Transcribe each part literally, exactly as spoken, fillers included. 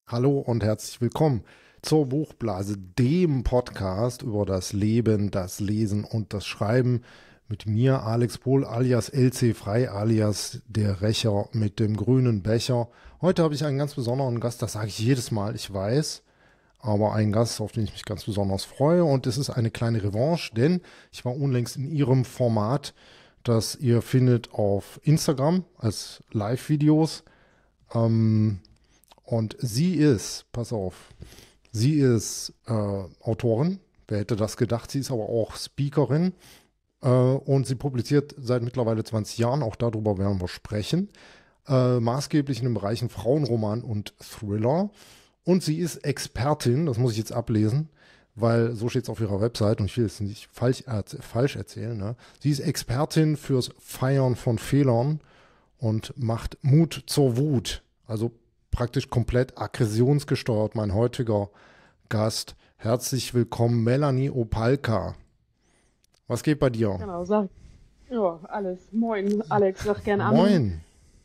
Hallo und herzlich willkommen zur Buchblase, dem Podcast über das Leben, das Lesen und das Schreiben mit mir, Alex Pohl, alias L C Frei, alias der Rächer mit dem grünen Becher. Heute habe ich einen ganz besonderen Gast, das sage ich jedes Mal, ich weiß, aber einen Gast, auf den ich mich ganz besonders freue, und es ist eine kleine Revanche, denn ich war unlängst in ihrem Format, das ihr findet auf Instagram als Live-Videos. Ähm, Und sie ist, pass auf, sie ist äh, Autorin, wer hätte das gedacht, sie ist aber auch Speakerin äh, und sie publiziert seit mittlerweile zwanzig Jahren, auch darüber werden wir sprechen, äh, maßgeblich in den Bereichen Frauenroman und Thriller. Und sie ist Expertin, das muss ich jetzt ablesen, weil so steht es auf ihrer Website und ich will es nicht falsch, äh, falsch erzählen. Ne? Sie ist Expertin fürs Feiern von Fehlern und macht Mut zur Wut, also praktisch komplett aggressionsgesteuert, mein heutiger Gast. Herzlich willkommen, Melanie Opalka. Was geht bei dir? Genau, sag. Ja, alles. Moin, Alex, sag gern an. Moin.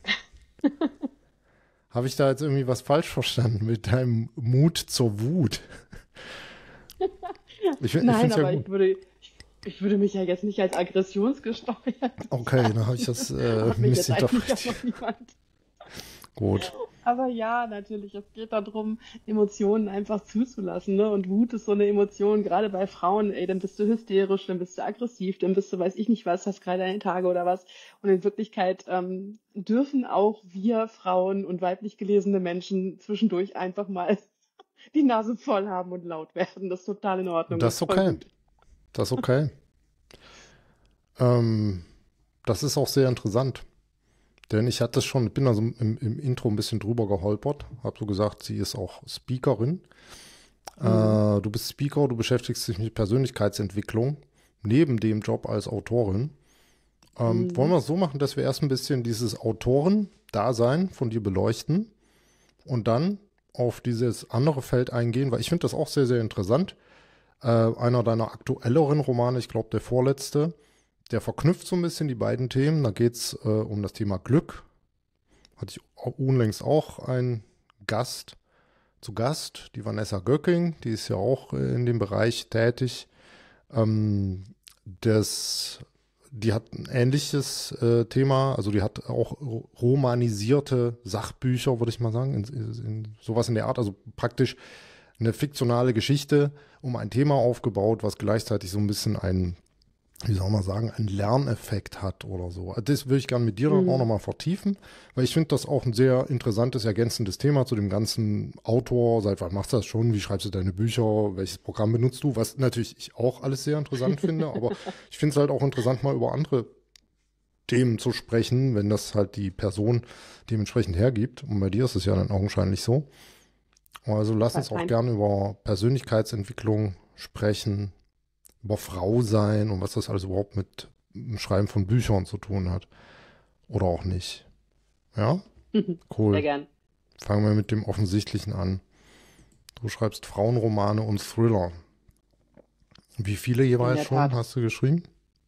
Habe ich da jetzt irgendwie was falsch verstanden mit deinem Mut zur Wut? Ich, Nein, ich aber ja ich, würde, ich, ich würde mich ja jetzt nicht als aggressionsgesteuert. Okay, dann habe ich das äh, ein bisschen interpretiert. Gut. Aber ja, natürlich, es geht darum, Emotionen einfach zuzulassen, ne? Und Wut ist so eine Emotion, gerade bei Frauen, ey, dann bist du hysterisch, dann bist du aggressiv, dann bist du, weiß ich nicht was, hast gerade eine Tage oder was. Und in Wirklichkeit ähm, dürfen auch wir Frauen und weiblich gelesene Menschen zwischendurch einfach mal die Nase voll haben und laut werden. Das ist total in Ordnung. Das ist okay. Das ist okay. ähm, das ist auch sehr interessant. Denn ich hatte es schon, bin also im, im Intro ein bisschen drüber geholpert, habe so gesagt, sie ist auch Speakerin. Mhm. Äh, du bist Speaker, du beschäftigst dich mit Persönlichkeitsentwicklung, neben dem Job als Autorin. Ähm, mhm. Wollen wir es so machen, dass wir erst ein bisschen dieses Autoren-Dasein von dir beleuchten und dann auf dieses andere Feld eingehen, weil ich finde das auch sehr, sehr interessant. Äh, einer deiner aktuelleren Romane, ich glaube der vorletzte, der verknüpft so ein bisschen die beiden Themen. Da geht es äh, um das Thema Glück. Hatte ich unlängst auch einen Gast zu Gast, die Vanessa Göcking, die ist ja auch äh, in dem Bereich tätig. Ähm, das, die hat ein ähnliches äh, Thema, also die hat auch romanisierte Sachbücher, würde ich mal sagen, in, in, sowas in der Art, also praktisch eine fiktionale Geschichte um ein Thema aufgebaut, was gleichzeitig so ein bisschen ein wie soll man sagen, einen Lerneffekt hat oder so. Das würde ich gerne mit dir dann mhm. auch nochmal vertiefen, weil ich finde das auch ein sehr interessantes, ergänzendes Thema zu dem ganzen Autor. Seit wann machst du das schon? Wie schreibst du deine Bücher? Welches Programm benutzt du? Was natürlich ich auch alles sehr interessant finde, aber ich finde es halt auch interessant, mal über andere Themen zu sprechen, wenn das halt die Person dementsprechend hergibt. Und bei dir ist es ja dann augenscheinlich so. Also lass uns auch gerne über Persönlichkeitsentwicklung sprechen, über Frau sein und was das alles überhaupt mit dem Schreiben von Büchern zu tun hat. Oder auch nicht. Ja? Cool. Sehr gern. Fangen wir mit dem Offensichtlichen an. Du schreibst Frauenromane und Thriller. Wie viele jeweils schon hast du geschrieben?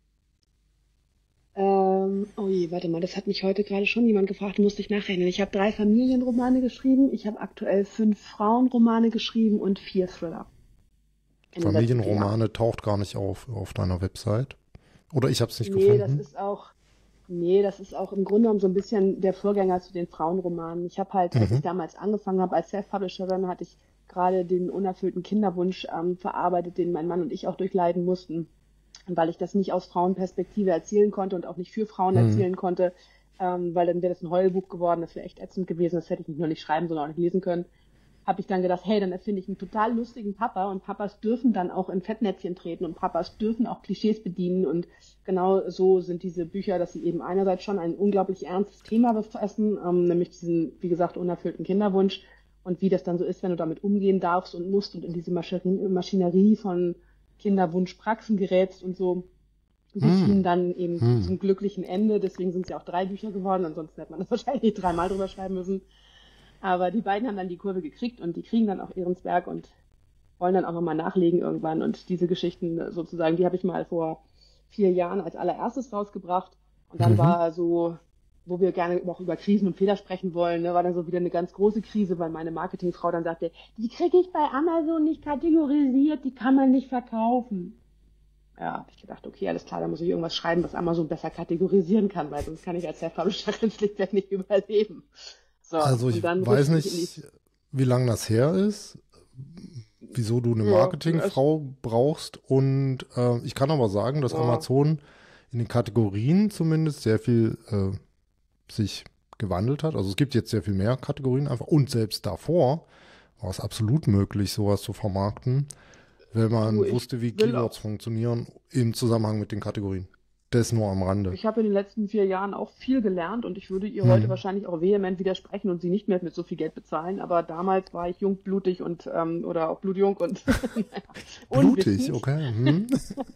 Ähm, oh je, warte mal, das hat mich heute gerade schon jemand gefragt, musste ich nachrechnen. Ich habe drei Familienromane geschrieben, ich habe aktuell fünf Frauenromane geschrieben und vier Thriller. Familienromane taucht gar nicht auf auf deiner Website. Oder ich habe es nicht nee, gefunden. Das ist auch, nee, das ist auch im Grunde genommen so ein bisschen der Vorgänger zu den Frauenromanen. Ich habe halt, als mhm. ich damals angefangen habe als Self-Publisherin, hatte ich gerade den unerfüllten Kinderwunsch ähm, verarbeitet, den mein Mann und ich auch durchleiden mussten. Und weil ich das nicht aus Frauenperspektive erzählen konnte und auch nicht für Frauen mhm. erzählen konnte, ähm, weil dann wäre das ein Heulbuch geworden, das wäre echt ätzend gewesen, das hätte ich nicht nur nicht schreiben, sondern auch nicht lesen können. Habe ich dann gedacht, hey, dann erfinde ich einen total lustigen Papa und Papas dürfen dann auch in Fettnäpfchen treten und Papas dürfen auch Klischees bedienen und genau so sind diese Bücher, dass sie eben einerseits schon ein unglaublich ernstes Thema befassen, ähm, nämlich diesen, wie gesagt, unerfüllten Kinderwunsch und wie das dann so ist, wenn du damit umgehen darfst und musst und in diese Maschinerie von Kinderwunschpraxen gerätst und so, bis hm. hin dann eben hm. zum glücklichen Ende. Deswegen sind es ja auch drei Bücher geworden, ansonsten hätte man das wahrscheinlich dreimal drüber schreiben müssen. Aber die beiden haben dann die Kurve gekriegt und die kriegen dann auch Ehrensberg und wollen dann auch nochmal nachlegen irgendwann. Und diese Geschichten sozusagen, die habe ich mal vor vier Jahren als allererstes rausgebracht. Und dann mhm. war so wo wir gerne auch über Krisen und Fehler sprechen wollen, ne, war dann so wieder eine ganz große Krise, weil meine Marketingfrau dann sagte, die kriege ich bei Amazon nicht kategorisiert, die kann man nicht verkaufen. Ja, habe ich gedacht, okay, alles klar, da muss ich irgendwas schreiben, was Amazon besser kategorisieren kann, weil sonst kann ich als Self-Publisherin schlichtweg nicht überleben. So, Also ich weiß nicht, wie lange das her ist, wieso du eine Marketingfrau ja, brauchst und äh, ich kann aber sagen, dass ja. Amazon in den Kategorien zumindest sehr viel äh, sich gewandelt hat. Also es gibt jetzt sehr viel mehr Kategorien einfach und selbst davor war es absolut möglich, sowas zu vermarkten, wenn man oh, wusste, wie Keywords auch. funktionieren im Zusammenhang mit den Kategorien. Das nur am Rande. Ich habe in den letzten vier Jahren auch viel gelernt und ich würde ihr hm. heute wahrscheinlich auch vehement widersprechen und sie nicht mehr mit so viel Geld bezahlen, aber damals war ich jung, blutig und ähm, oder auch blutjung und blutig, okay. Hm.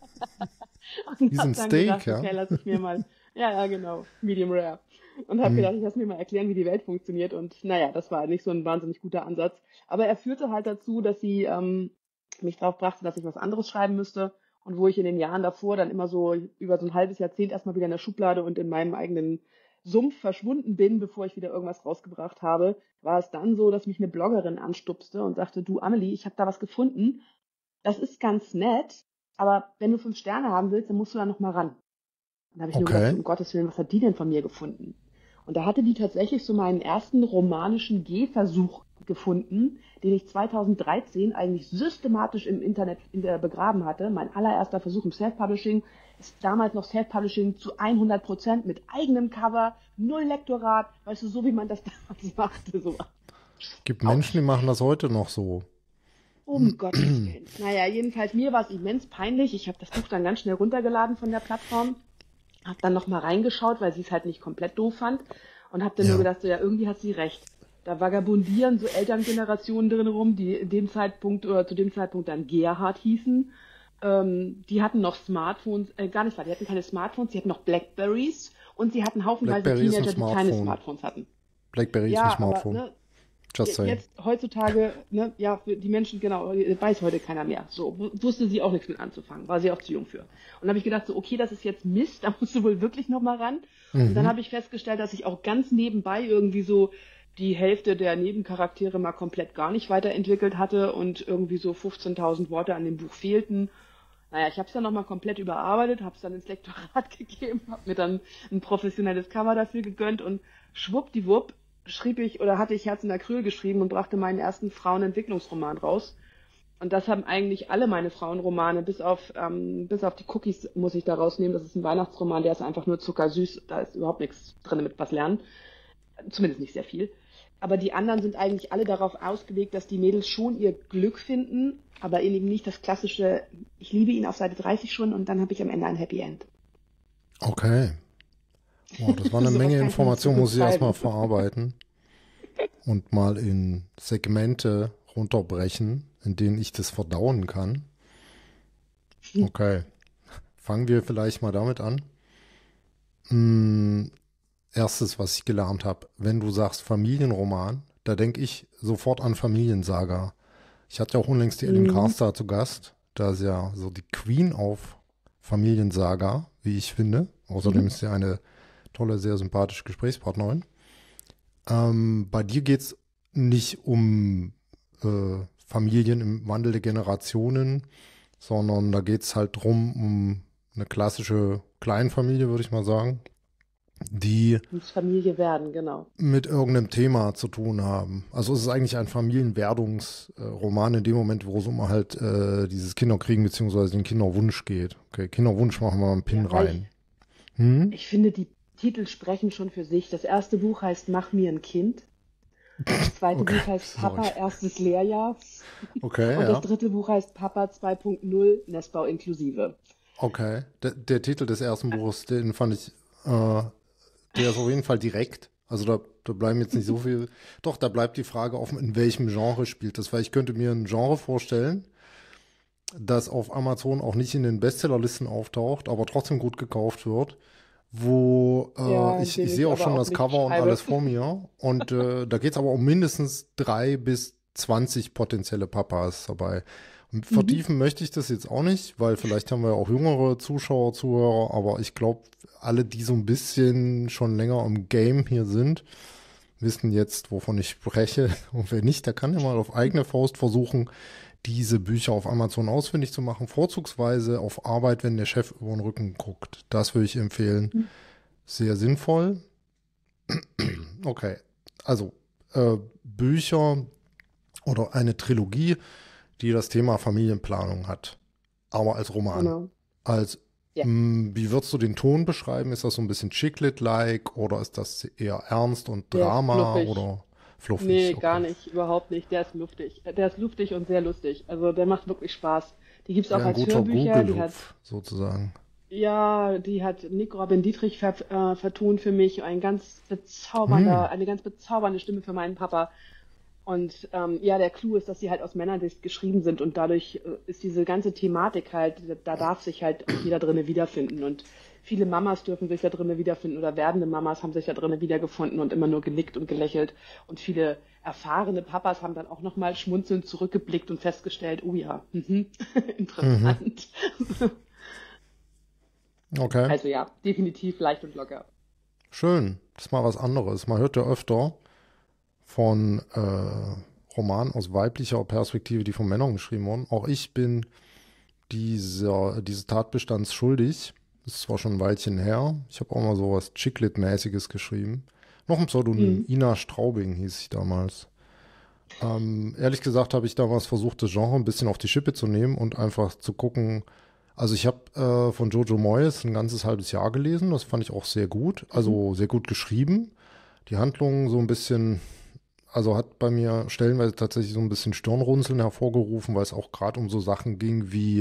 Wie so ein Steak, gedacht, ja. Okay, lass ich mir mal, ja, ja, genau, medium rare. Und habe hm. gedacht, ich lass mir mal erklären, wie die Welt funktioniert und naja, das war nicht so ein wahnsinnig guter Ansatz. Aber er führte halt dazu, dass sie ähm, mich drauf brachte, dass ich was anderes schreiben müsste. Und wo ich in den Jahren davor dann immer so über so ein halbes Jahrzehnt erstmal wieder in der Schublade und in meinem eigenen Sumpf verschwunden bin, bevor ich wieder irgendwas rausgebracht habe, war es dann so, dass mich eine Bloggerin anstupste und sagte, du Amelie, ich habe da was gefunden. Das ist ganz nett, aber wenn du fünf Sterne haben willst, dann musst du da noch mal ran. Und da habe ich okay. nur gedacht, um Gottes Willen, was hat die denn von mir gefunden? Und da hatte die tatsächlich so meinen ersten romanischen Gehversuch gefunden, den ich zweitausenddreizehn eigentlich systematisch im Internet begraben hatte. Mein allererster Versuch im Self-Publishing ist damals noch Self-Publishing zu hundert Prozent mit eigenem Cover, null Lektorat, weißt du, so wie man das damals machte. So. Gibt Menschen, die machen das heute noch so. Um Gottes Willen. Naja, jedenfalls mir war es immens peinlich. Ich habe das Buch dann ganz schnell runtergeladen von der Plattform, habe dann nochmal reingeschaut, weil sie es halt nicht komplett doof fand und habe dann ja. nur gedacht, so, ja, irgendwie hat sie recht. Da vagabundieren so Elterngenerationen drin rum, die in dem Zeitpunkt oder zu dem Zeitpunkt dann Gerhard hießen. Ähm, die hatten noch Smartphones, äh, gar nicht wahr, die hatten keine Smartphones, die hatten noch Blackberries und sie hatten haufenweise Teenager, die keine Smartphones hatten. Blackberry ja, ist ein Smartphone. Aber, ne, Just saying. Jetzt heutzutage, ne, ja, für die Menschen, genau, weiß heute keiner mehr. So, wusste sie auch nichts mit anzufangen, war sie auch zu jung für. Und dann habe ich gedacht, so, okay, das ist jetzt Mist, da musst du wohl wirklich nochmal ran. Mhm. Und dann habe ich festgestellt, dass ich auch ganz nebenbei irgendwie so die Hälfte der Nebencharaktere mal komplett gar nicht weiterentwickelt hatte und irgendwie so fünfzehntausend Worte an dem Buch fehlten. Naja, ich habe es dann nochmal komplett überarbeitet, habe es dann ins Lektorat gegeben, habe mir dann ein professionelles Cover dafür gegönnt und schwuppdiwupp schrieb ich oder hatte ich Herz in Acryl geschrieben und brachte meinen ersten Frauenentwicklungsroman raus. Und das haben eigentlich alle meine Frauenromane, bis auf ähm, bis auf die Cookies muss ich da rausnehmen. Das ist ein Weihnachtsroman, der ist einfach nur zuckersüß, da ist überhaupt nichts drin mit was lernen. Zumindest nicht sehr viel. Aber die anderen sind eigentlich alle darauf ausgelegt, dass die Mädels schon ihr Glück finden, aber eben nicht das klassische, ich liebe ihn auf Seite dreißig schon und dann habe ich am Ende ein Happy End. Okay. Wow, das war eine so Menge Information, muss ich erstmal verarbeiten und mal in Segmente runterbrechen, in denen ich das verdauen kann. Okay. Fangen wir vielleicht mal damit an. Hm. Erstes, was ich gelernt habe, wenn du sagst Familienroman, da denke ich sofort an Familiensaga. Ich hatte ja auch unlängst die mhm. Ellen Carster zu Gast. Da ist ja so die Queen auf Familiensaga, wie ich finde. Außerdem mhm. ist sie eine tolle, sehr sympathische Gesprächspartnerin. Ähm, bei dir geht es nicht um äh, Familien im Wandel der Generationen, sondern da geht es halt drum um eine klassische Kleinfamilie, würde ich mal sagen. Die Familie werden, genau. Mit irgendeinem Thema zu tun haben. Also es ist eigentlich ein Familienwerdungsroman in dem Moment, wo es um halt äh, dieses Kinderkriegen beziehungsweise den Kinderwunsch geht. Okay, Kinderwunsch machen wir mal einen Pin ja, rein. Ich, hm? ich finde, die Titel sprechen schon für sich. Das erste Buch heißt Mach mir ein Kind. Das zweite okay. Buch heißt Papa, Sorry. erstes Lehrjahr. Okay, Und ja. das dritte Buch heißt Papa zwei Punkt null, Nestbau inklusive. Okay, der, der Titel des ersten Buches, den fand ich... Äh, Der ist auf jeden Fall direkt. Also da, da bleiben jetzt nicht so viel. Doch, da bleibt die Frage offen, in welchem Genre spielt das. Weil ich könnte mir ein Genre vorstellen, das auf Amazon auch nicht in den Bestsellerlisten auftaucht, aber trotzdem gut gekauft wird. Wo äh, ja, ich, ich sehe auch schon auch das Cover und alles vor mir. Und äh, da geht es aber um mindestens drei bis zwanzig potenzielle Papas dabei. Mhm. Vertiefen möchte ich das jetzt auch nicht, weil vielleicht haben wir ja auch jüngere Zuschauer, Zuhörer, aber ich glaube, alle, die so ein bisschen schon länger im Game hier sind, wissen jetzt, wovon ich spreche. Und wer nicht, der kann ja mal auf eigene Faust versuchen, diese Bücher auf Amazon ausfindig zu machen, vorzugsweise auf Arbeit, wenn der Chef über den Rücken guckt. Das würde ich empfehlen. Sehr sinnvoll. Okay, also äh, Bücher oder eine Trilogie, die das Thema Familienplanung hat, aber als Roman. Genau. Als, Ja. mh, wie würdest du den Ton beschreiben? Ist das so ein bisschen Chicklit-like oder ist das eher ernst und Der ist Drama fluffig. oder fluffig? Nee, gar Okay. nicht, überhaupt nicht. Der ist luftig. Der ist luftig und sehr lustig. Also der macht wirklich Spaß. Die gibt's auch Ja, ein als guter Hörbücher. Die hat, Google-Hupf sozusagen. ja, die hat Nick Robin Dietrich ver, äh, vertont für mich. Ein ganz Hm. bezaubernder, eine ganz bezaubernde Stimme für meinen Papa. Und ähm, ja, der Clou ist, dass sie halt aus Männersicht geschrieben sind und dadurch äh, ist diese ganze Thematik halt, da darf sich halt auch jeder drinne wiederfinden und viele Mamas dürfen sich da drinne wiederfinden oder werdende Mamas haben sich da drinne wiedergefunden und immer nur genickt und gelächelt und viele erfahrene Papas haben dann auch nochmal schmunzelnd zurückgeblickt und festgestellt, oh ja, mhm, Mhm. interessant. Okay, Also ja, definitiv leicht und locker. schön. Das ist mal was anderes. Man hört ja öfter von äh, Romanen aus weiblicher Perspektive, die von Männern geschrieben wurden. Auch ich bin dieser, dieses Tatbestands schuldig. Das ist zwar schon ein Weilchen her. Ich habe auch mal so was Chicklit-mäßiges geschrieben. Noch ein Pseudonym. Mhm. Ina Straubing hieß ich damals. Ähm, ehrlich gesagt habe ich damals versucht, das Genre ein bisschen auf die Schippe zu nehmen und einfach zu gucken. Also ich habe äh, von Jojo Moyes ein ganzes halbes Jahr gelesen. Das fand ich auch sehr gut. Mhm. Also sehr gut geschrieben. Die Handlung so ein bisschen, also hat bei mir stellenweise tatsächlich so ein bisschen Stirnrunzeln hervorgerufen, weil es auch gerade um so Sachen ging wie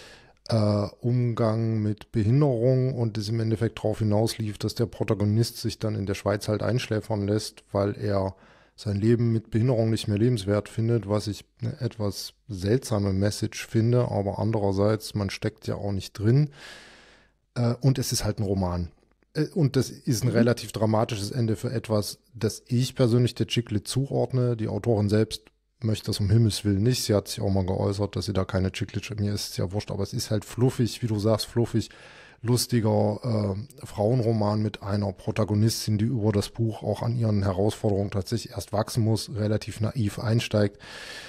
äh, Umgang mit Behinderung und es im Endeffekt darauf hinauslief, dass der Protagonist sich dann in der Schweiz halt einschläfern lässt, weil er sein Leben mit Behinderung nicht mehr lebenswert findet, was ich eine etwas seltsame Message finde, aber andererseits, man steckt ja auch nicht drin. Äh, und es ist halt ein Roman. Äh, Und das ist ein Mhm. relativ dramatisches Ende für etwas, das ich persönlich der Chicklit zuordne. Die Autorin selbst möchte das um Himmels Willen nicht. Sie hat sich auch mal geäußert, dass sie da keine Chicklit, mir ist es ja wurscht, aber es ist halt fluffig, wie du sagst, fluffig, lustiger äh, Frauenroman mit einer Protagonistin, die über das Buch auch an ihren Herausforderungen tatsächlich erst wachsen muss, relativ naiv einsteigt,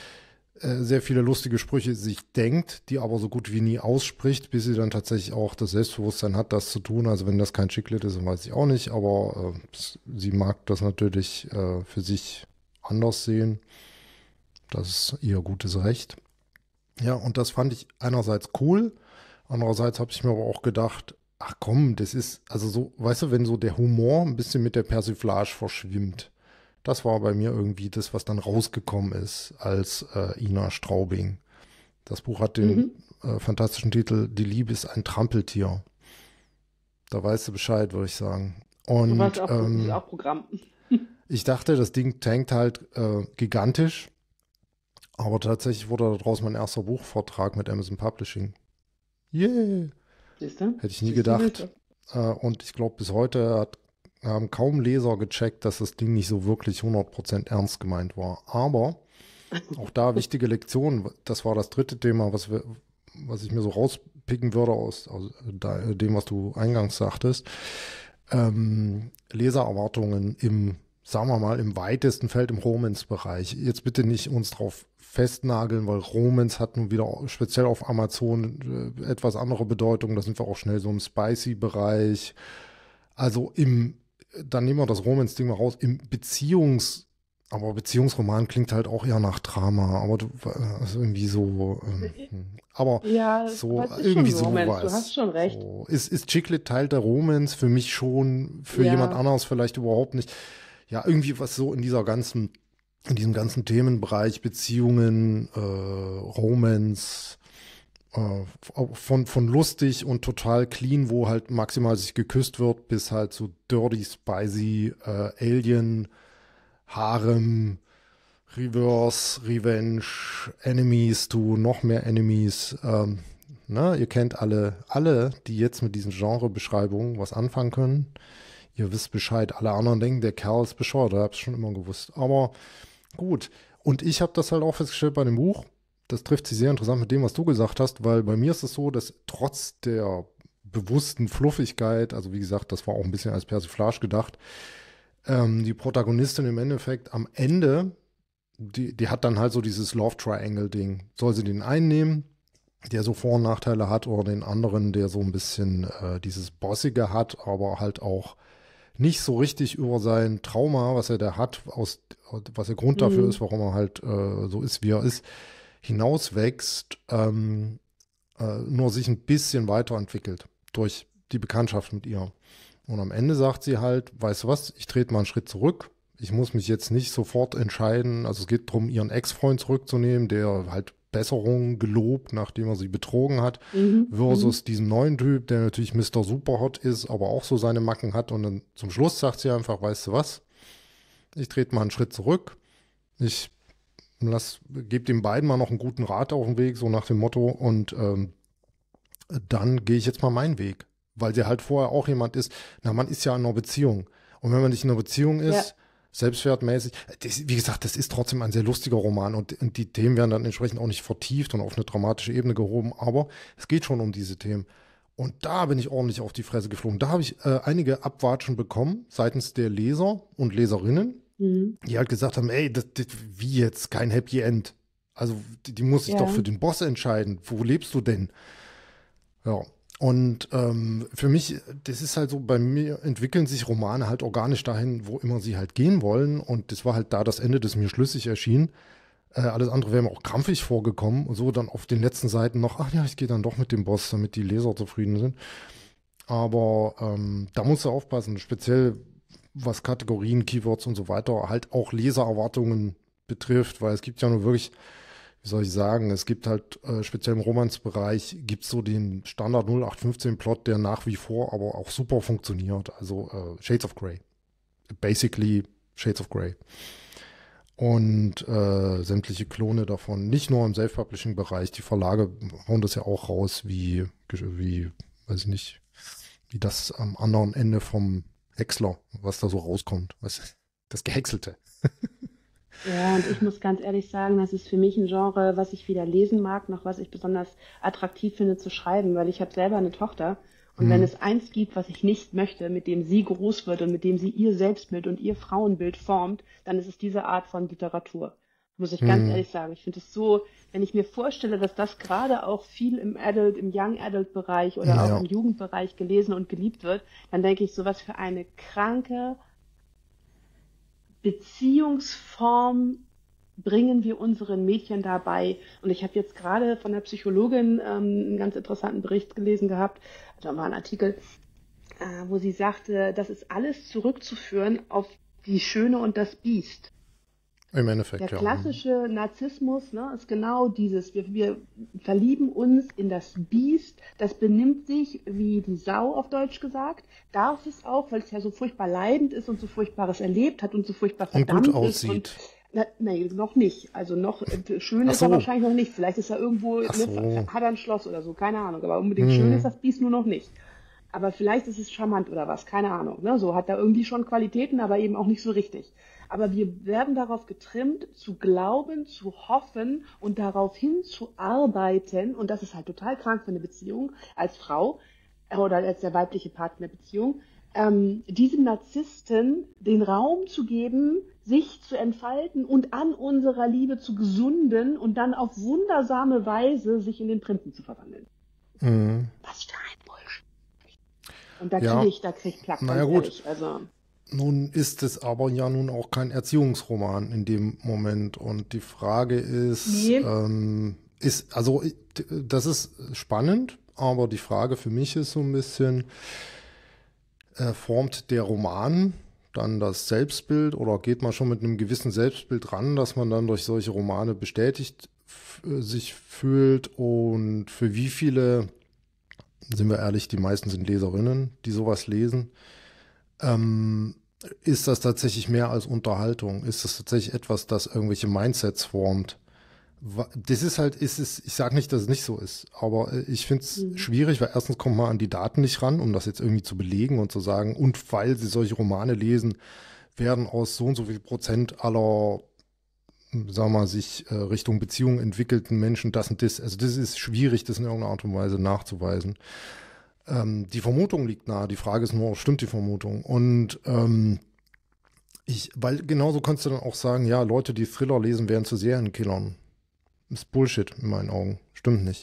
äh, sehr viele lustige Sprüche sich denkt, die aber so gut wie nie ausspricht, bis sie dann tatsächlich auch das Selbstbewusstsein hat, das zu tun. Also wenn das kein Chicklit ist, dann weiß ich auch nicht, aber äh, s- sie mag das natürlich äh, für sich anders sehen. Das ist ihr gutes Recht. Ja, und das fand ich einerseits cool, andererseits habe ich mir aber auch gedacht, ach komm, das ist, also so, weißt du, wenn so der Humor ein bisschen mit der Persiflage verschwimmt. Das war bei mir irgendwie das, was dann rausgekommen ist als äh, Ina Straubing. Das Buch hat den Mhm. äh, fantastischen Titel Die Liebe ist ein Trampeltier. Da weißt du Bescheid, würde ich sagen. Sowas Und auch, ist ähm, auch Programm. ich dachte, das Ding tankt halt äh, gigantisch, aber tatsächlich wurde daraus mein erster Buchvertrag mit Amazon Publishing. Yeah, Siehst du? hätte ich nie Siehst du, siehst gedacht. du. Äh, und ich glaube, bis heute hat, haben kaum Leser gecheckt, dass das Ding nicht so wirklich hundert Prozent ernst gemeint war. Aber auch da wichtige Lektion. Das war das dritte Thema, was, wir, was ich mir so rauspicken würde aus, aus da, dem, was du eingangs sagtest. Ähm, Lesererwartungen im, sagen wir mal, im weitesten Feld im Romance-Bereich. Jetzt bitte nicht uns drauf festnageln, weil Romance hat nun wieder speziell auf Amazon äh, etwas andere Bedeutung. Da sind wir auch schnell so im Spicy-Bereich. Also im, dann nehmen wir das Romance-Ding mal raus, im Beziehungs- aber Beziehungsroman klingt halt auch eher nach Drama, aber du, also irgendwie so, ähm, hm. aber Ja, aber so, es ist irgendwie schon Romance, du hast sowas. schon recht. So, ist, ist Chiclet Teil der Romance? Für mich schon, für jemand Ja, anderes vielleicht überhaupt nicht. Ja, irgendwie was so in dieser ganzen, in diesem ganzen Themenbereich, Beziehungen, äh, Romance, äh, von, von lustig und total clean, wo halt maximal sich geküsst wird, bis halt so dirty, spicy, äh, Alien, Harem, Reverse, Revenge, Enemies to noch mehr Enemies. Ähm, ne, ihr kennt alle, alle, die jetzt mit diesen Genrebeschreibungen was anfangen können. Ihr wisst Bescheid. Alle anderen denken, der Kerl ist bescheuert. Ich hab's schon immer gewusst. Aber gut. Und ich habe das halt auch festgestellt bei dem Buch. das trifft sich sehr interessant mit dem, was du gesagt hast, weil bei mir ist es so, dass trotz der bewussten Fluffigkeit, also wie gesagt, das war auch ein bisschen als Persiflage gedacht, ähm, die Protagonistin im Endeffekt am Ende, die, die hat dann halt so dieses Love Triangle-Ding. Soll sie den einen nehmen, der so Vor- und Nachteile hat, oder den anderen, der so ein bisschen äh, dieses Bossige hat, aber halt auch nicht so richtig über sein Trauma, was er da hat, aus, was der Grund dafür Mhm. ist, warum er halt äh, so ist, wie er ist, hinauswächst, ähm, äh, nur sich ein bisschen weiterentwickelt durch die Bekanntschaft mit ihr. Und am Ende sagt sie halt, weißt du was, ich trete mal einen Schritt zurück. Ich muss mich jetzt nicht sofort entscheiden. Also es geht darum, ihren Ex-Freund zurückzunehmen, der halt Besserung gelobt, nachdem er sie betrogen hat, Mhm. versus Mhm. diesen neuen Typ, der natürlich Mister Superhot ist, aber auch so seine Macken hat. Und dann zum Schluss sagt sie einfach, weißt du was, ich trete mal einen Schritt zurück. Ich lass, gebe den beiden mal noch einen guten Rat auf den Weg, so nach dem Motto. Und ähm, dann gehe ich jetzt mal meinen Weg. Weil sie halt vorher auch jemand ist, na, man ist ja in einer Beziehung. Und wenn man nicht in einer Beziehung Ja. ist, selbstwertmäßig, das, wie gesagt, das ist trotzdem ein sehr lustiger Roman und, und die Themen werden dann entsprechend auch nicht vertieft und auf eine dramatische Ebene gehoben, aber es geht schon um diese Themen. Und da bin ich ordentlich auf die Fresse geflogen. Da habe ich äh, einige Abwatschen bekommen seitens der Leser und Leserinnen, Mhm. die halt gesagt haben, ey, das, das, wie jetzt, kein Happy End. Also die, die muss sich doch Ja. für den Boss entscheiden. Wo lebst du denn? Ja. Und ähm, für mich, das ist halt so, bei mir entwickeln sich Romane halt organisch dahin, wo immer sie halt gehen wollen. Und das war halt da das Ende, das mir schlüssig erschien. Äh, alles andere wäre mir auch krampfig vorgekommen. Und so dann auf den letzten Seiten noch, ach ja, ich gehe dann doch mit dem Boss, damit die Leser zufrieden sind. Aber ähm, da musst du aufpassen, speziell was Kategorien, Keywords und so weiter, halt auch Lesererwartungen betrifft, weil es gibt ja nur wirklich, wie soll ich sagen, es gibt halt äh, speziell im Romansbereich, gibt es so den Standard null acht fünfzehn Plot, der nach wie vor aber auch super funktioniert. Also äh, Shades of Grey. Basically Shades of Grey. Und äh, sämtliche Klone davon, nicht nur im Self-Publishing-Bereich, die Verlage hauen das ja auch raus, wie, wie, weiß ich nicht, wie das am anderen Ende vom Häcksler, was da so rauskommt. Was, das Gehäckselte. Ja, und ich muss ganz ehrlich sagen, das ist für mich ein Genre, was ich weder lesen mag, noch was ich besonders attraktiv finde zu schreiben, weil ich habe selber eine Tochter. Und wenn Hm. es eins gibt, was ich nicht möchte, mit dem sie groß wird und mit dem sie ihr Selbstbild und ihr Frauenbild formt, dann ist es diese Art von Literatur. Muss ich ganz Hm. ehrlich sagen. Ich finde es so, wenn ich mir vorstelle, dass das gerade auch viel im Adult, im Young Adult Bereich oder auch Ja. im Jugendbereich gelesen und geliebt wird, dann denke ich, so was für eine kranke Beziehungsform bringen wir unseren Mädchen dabei. Und ich habe jetzt gerade von der Psychologin ähm, einen ganz interessanten Bericht gelesen gehabt, da war ein Artikel, äh, wo sie sagte, das ist alles zurückzuführen auf die Schöne und das Biest. Im Der Endeffekt, ja. klassische Narzissmus, ne, ist genau dieses. Wir, wir verlieben uns in das Biest, das benimmt sich wie die Sau, auf Deutsch gesagt. Darf es auch, weil es ja so furchtbar leidend ist und so Furchtbares erlebt hat und so furchtbar Und gut verdammt ist. Und aussieht. na, nee, noch nicht. Also noch äh, schön Ach ist er so. wahrscheinlich noch nicht. Vielleicht ist er irgendwo, Ach ne, so. hat er ein Schloss oder so, keine Ahnung. Aber unbedingt schön ist Hm. das Biest nur noch nicht. Aber vielleicht ist es charmant oder was, keine Ahnung. Ne? So hat er irgendwie schon Qualitäten, aber eben auch nicht so richtig. Aber wir werden darauf getrimmt, zu glauben, zu hoffen und darauf hinzuarbeiten, und das ist halt total krank für eine Beziehung als Frau äh, oder als der weibliche Part in der Beziehung, ähm, diesem Narzissten den Raum zu geben, sich zu entfalten und an unserer Liebe zu gesunden und dann auf wundersame Weise sich in den Prinzen zu verwandeln. Hm. Was für ein Bullshit. Und da Ja. kriege ich, da krieg ich Plack, Naja, ganz gut. ehrlich. Also, Nun ist es aber ja nun auch kein Erziehungsroman in dem Moment. Und die Frage ist, nee, ähm, ist, also ich- das ist spannend, aber die Frage für mich ist so ein bisschen, äh, formt der Roman dann das Selbstbild oder geht man schon mit einem gewissen Selbstbild ran, dass man dann durch solche Romane bestätigt f- äh, sich fühlt, und für wie viele, sind wir ehrlich, die meisten sind Leserinnen, die sowas lesen, ähm, ist das tatsächlich mehr als Unterhaltung? Ist das tatsächlich etwas, das irgendwelche Mindsets formt? Wa- Das ist halt, ist es, ich sage nicht, dass es nicht so ist, aber äh, ich finde es mhm. schwierig, weil erstens kommt man an die Daten nicht ran, um das jetzt irgendwie zu belegen und zu sagen, und weil sie solche Romane lesen, werden aus so und so viel Prozent aller sagen wir mal, sich äh, Richtung Beziehung entwickelten Menschen das und das. Also das ist schwierig, das in irgendeiner Art und Weise nachzuweisen. Ähm, die Vermutung liegt nahe. Die Frage ist nur, stimmt die Vermutung? Und ähm, ich, weil genauso kannst du dann auch sagen, ja, Leute, die Thriller lesen, wären zu Serienkillern. Das ist Bullshit in meinen Augen. Stimmt nicht.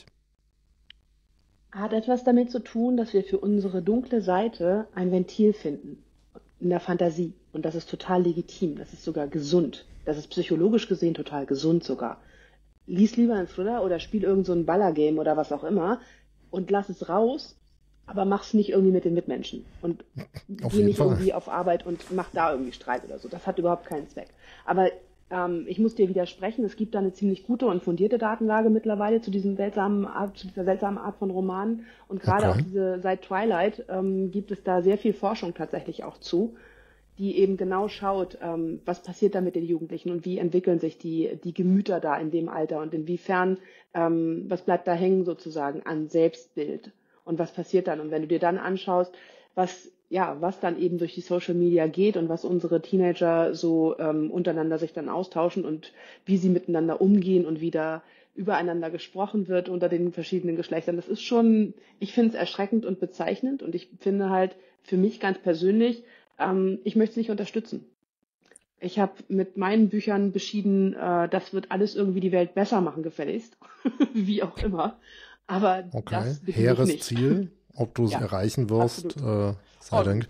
Hat etwas damit zu tun, dass wir für unsere dunkle Seite ein Ventil finden. In der Fantasie. Und das ist total legitim. Das ist sogar gesund. Das ist psychologisch gesehen total gesund sogar. Lies lieber einen Thriller oder spiel irgend so ein Ballergame oder was auch immer und lass es raus, aber mach's nicht irgendwie mit den Mitmenschen. Und Auf geh jeden nicht Fall. irgendwie auf Arbeit und mach da irgendwie Streit oder so. Das hat überhaupt keinen Zweck. Aber ähm, ich muss dir widersprechen, es gibt da eine ziemlich gute und fundierte Datenlage mittlerweile zu diesem seltsamen Art, zu dieser seltsamen Art von Romanen. Und gerade Okay. auch diese seit Twilight ähm, gibt es da sehr viel Forschung tatsächlich auch zu, die eben genau schaut, ähm, was passiert da mit den Jugendlichen und wie entwickeln sich die, die Gemüter da in dem Alter und inwiefern, ähm, was bleibt da hängen sozusagen an Selbstbild und was passiert dann. Und wenn du dir dann anschaust, was, ja, was dann eben durch die Social Media geht und was unsere Teenager so ähm, untereinander sich dann austauschen und wie sie miteinander umgehen und wie da übereinander gesprochen wird unter den verschiedenen Geschlechtern, das ist schon, ich finde es erschreckend und bezeichnend und ich finde halt für mich ganz persönlich, ähm, ich möchte es nicht unterstützen. Ich habe mit meinen Büchern beschieden, äh, das wird alles irgendwie die Welt besser machen, gefälligst. Wie auch immer. Aber Okay. das bitte Hehres nicht. Ziel. Ob du es Ja, erreichen wirst, absolut. äh, sei Oh, Dank.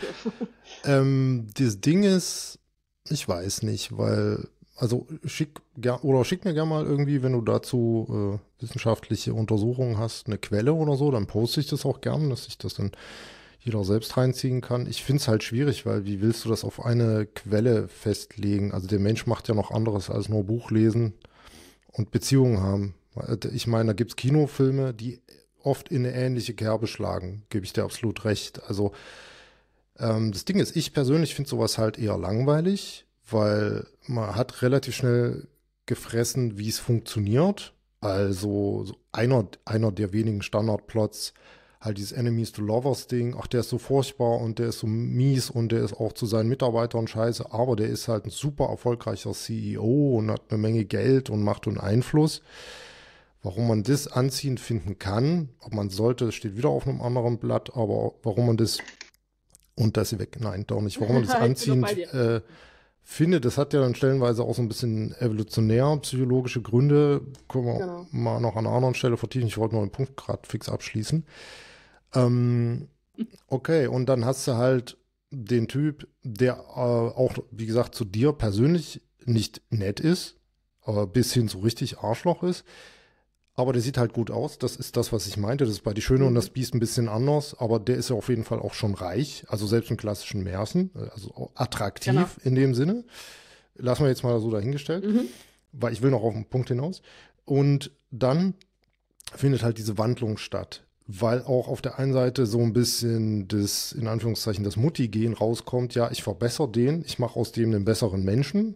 Ähm, das Ding ist, ich weiß nicht, weil, also schick ger oder schick mir gerne mal irgendwie, wenn du dazu äh, wissenschaftliche Untersuchungen hast, eine Quelle oder so, dann poste ich das auch gern, dass ich das dann jeder selbst reinziehen kann. Ich finde es halt schwierig, weil wie willst du das auf eine Quelle festlegen? Also der Mensch macht ja noch anderes als nur Buch lesen und Beziehungen haben. Ich meine, da gibt es Kinofilme, die oft in eine ähnliche Kerbe schlagen, gebe ich dir absolut recht. Also ähm, das Ding ist, ich persönlich finde sowas halt eher langweilig, weil man hat relativ schnell gefressen, wie es funktioniert. Also so einer, einer der wenigen Standardplots, halt dieses Enemies to Lovers Ding, ach, der ist so furchtbar und der ist so mies und der ist auch zu seinen Mitarbeitern scheiße, aber der ist halt ein super erfolgreicher C E O und hat eine Menge Geld und Macht und Einfluss. Warum man das anziehend finden kann, ob man sollte, steht wieder auf einem anderen Blatt, aber warum man das, und das weg, nein, doch nicht, warum man das Ich bin noch bei anziehend dir. äh, findet, das hat ja dann stellenweise auch so ein bisschen evolutionär, psychologische Gründe, können wir Genau. mal noch an einer anderen Stelle vertiefen, ich wollte nur den Punkt gerade fix abschließen. Ähm, okay, und dann hast du halt den Typ, der äh, auch, wie gesagt, zu dir persönlich nicht nett ist, äh, bis hin so richtig Arschloch ist. Aber der sieht halt gut aus. Das ist das, was ich meinte. Das ist bei Die Schöne und das Mhm. Biest ein bisschen anders. Aber der ist ja auf jeden Fall auch schon reich. Also selbst im klassischen Märchen. Also auch attraktiv Genau. in dem Sinne. Lassen wir jetzt mal so dahingestellt. Mhm. Weil ich will noch auf den Punkt hinaus. Und dann findet halt diese Wandlung statt. Weil auch auf der einen Seite so ein bisschen das, in Anführungszeichen, das Mutti-Gehen rauskommt. Ja, ich verbessere den. Ich mache aus dem einen besseren Menschen.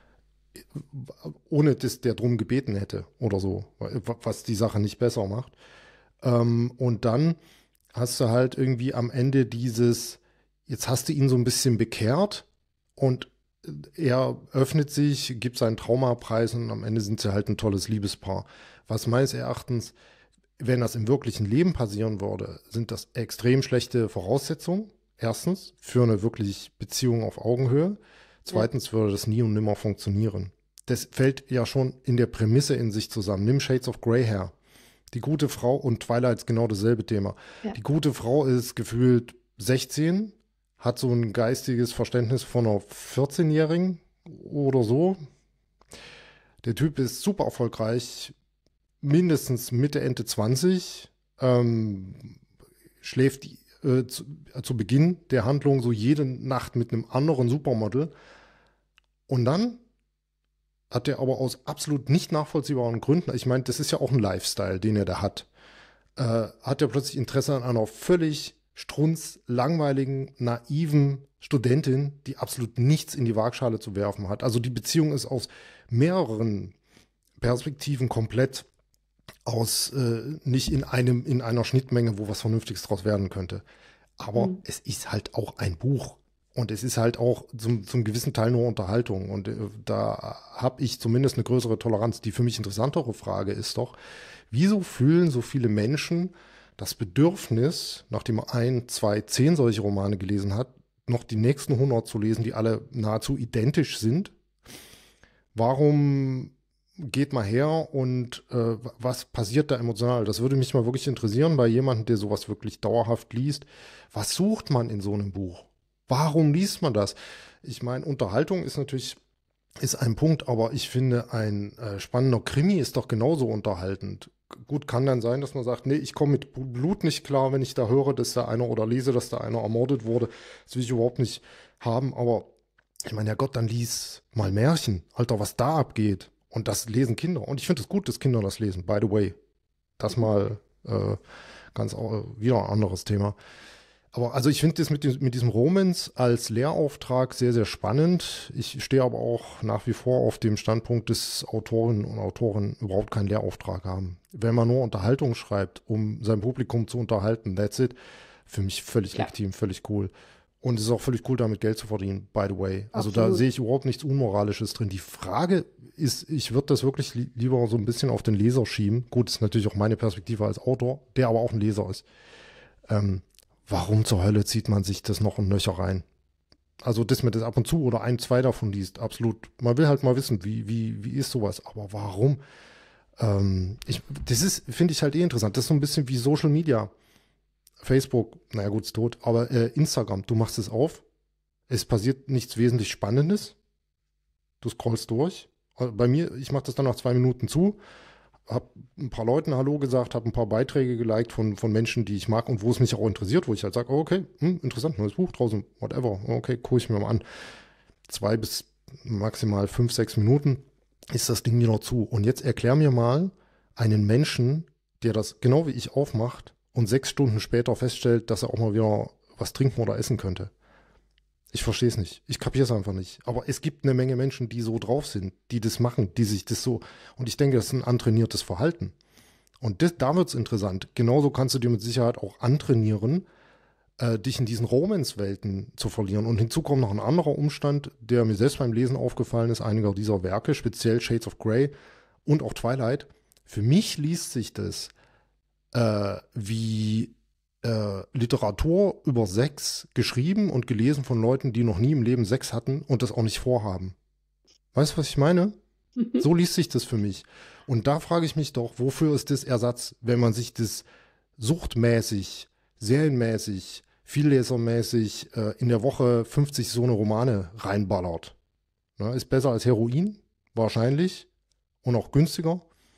Ohne dass der drum gebeten hätte oder so, was die Sache nicht besser macht. Ähm, und dann hast du halt irgendwie am Ende dieses, jetzt hast du ihn so ein bisschen bekehrt und er öffnet sich, gibt seinen Traumapreis und am Ende sind sie halt ein tolles Liebespaar. Was meines Erachtens, wenn das im wirklichen Leben passieren würde, sind das extrem schlechte Voraussetzungen. Erstens, für eine wirklich Beziehung auf Augenhöhe. Ja. Zweitens würde das nie und nimmer funktionieren. Das fällt ja schon in der Prämisse in sich zusammen. Nimm Shades of Grey her. Die gute Frau und Twilight ist genau dasselbe Thema. Ja. Die gute Frau ist gefühlt sechzehn, hat so ein geistiges Verständnis von einer vierzehnjährigen oder so. Der Typ ist super erfolgreich, mindestens Mitte, Ende zwanzig, ähm, schläft äh, zu, äh, zu Beginn der Handlung so jede Nacht mit einem anderen Supermodel. Und dann hat er aber aus absolut nicht nachvollziehbaren Gründen, ich meine, das ist ja auch ein Lifestyle, den er da hat, äh, hat er plötzlich Interesse an einer völlig strunz, langweiligen, naiven Studentin, die absolut nichts in die Waagschale zu werfen hat. Also die Beziehung ist aus mehreren Perspektiven komplett aus, äh, nicht in einem, in einer Schnittmenge, wo was Vernünftiges draus werden könnte. Aber Mhm. es ist halt auch ein Buch. Und es ist halt auch zum, zum gewissen Teil nur Unterhaltung. Und äh, da habe ich zumindest eine größere Toleranz. Die für mich interessantere Frage ist doch, wieso fühlen so viele Menschen das Bedürfnis, nachdem man ein, zwei, zehn solche Romane gelesen hat, noch die nächsten hundert zu lesen, die alle nahezu identisch sind? Warum geht man her und äh, was passiert da emotional? Das würde mich mal wirklich interessieren bei jemandem, der sowas wirklich dauerhaft liest. Was sucht man in so einem Buch? Warum liest man das? Ich meine, Unterhaltung ist natürlich ist ein Punkt, aber ich finde, ein äh, spannender Krimi ist doch genauso unterhaltend. Gut, kann dann sein, dass man sagt, nee, ich komme mit Blut nicht klar, wenn ich da höre, dass da einer oder lese, dass da einer ermordet wurde. Das will ich überhaupt nicht haben, aber ich meine, ja Gott, dann lies mal Märchen. Alter, was da abgeht. Und das lesen Kinder. Und ich finde es gut, dass Kinder das lesen, by the way. Das mal äh, ganz äh, wieder ein anderes Thema. Aber also ich finde das mit, dem, mit diesem Romans als Lehrauftrag sehr, sehr spannend. Ich stehe aber auch nach wie vor auf dem Standpunkt, dass Autorinnen und Autoren überhaupt keinen Lehrauftrag haben. Wenn man nur Unterhaltung schreibt, um sein Publikum zu unterhalten, that's it. Für mich völlig ja. legitim, völlig cool. Und es ist auch völlig cool, damit Geld zu verdienen, by the way. Also Absolut. Da sehe ich überhaupt nichts Unmoralisches drin. Die Frage ist, ich würde das wirklich li- lieber so ein bisschen auf den Leser schieben. Gut, das ist natürlich auch meine Perspektive als Autor, der aber auch ein Leser ist. Ähm, warum zur Hölle zieht man sich das noch in Löcher rein? Also, dass man das ab und zu oder ein, zwei davon liest, absolut. Man will halt mal wissen, wie, wie, wie ist sowas. Aber warum? Ähm, ich, das ist, finde ich halt eh interessant. Das ist so ein bisschen wie Social Media. Facebook, naja gut, ist tot, aber äh, Instagram, du machst es auf, es passiert nichts wesentlich Spannendes, du scrollst durch. Bei mir, ich mache das dann nach zwei Minuten zu, habe ein paar Leuten Hallo gesagt, habe ein paar Beiträge geliked von, von Menschen, die ich mag und wo es mich auch interessiert, wo ich halt sage, oh, okay, hm, interessant, neues Buch draußen, whatever, okay, gucke ich mir mal an. Zwei bis maximal fünf, sechs Minuten ist das Ding wieder zu. Und jetzt erklär mir mal einen Menschen, der das genau wie ich aufmacht, und sechs Stunden später feststellt, dass er auch mal wieder was trinken oder essen könnte. Ich verstehe es nicht. Ich kapiere es einfach nicht. Aber es gibt eine Menge Menschen, die so drauf sind, die das machen, die sich das so, und ich denke, das ist ein antrainiertes Verhalten. Und das, da wird es interessant. Genauso kannst du dir mit Sicherheit auch antrainieren, äh, dich in diesen Romance-Welten zu verlieren. Und hinzu kommt noch ein anderer Umstand, der mir selbst beim Lesen aufgefallen ist, einiger dieser Werke, speziell Shades of Grey und auch Twilight. Für mich liest sich das Äh, wie äh, Literatur über Sex geschrieben und gelesen von Leuten, die noch nie im Leben Sex hatten und das auch nicht vorhaben. Weißt du, was ich meine? So liest sich das für mich. Und da frage ich mich doch, wofür ist das Ersatz, wenn man sich das suchtmäßig, serienmäßig, viellesermäßig äh, in der Woche fünfzig so eine Romane reinballert? Na, ist besser als Heroin, wahrscheinlich, und auch günstiger.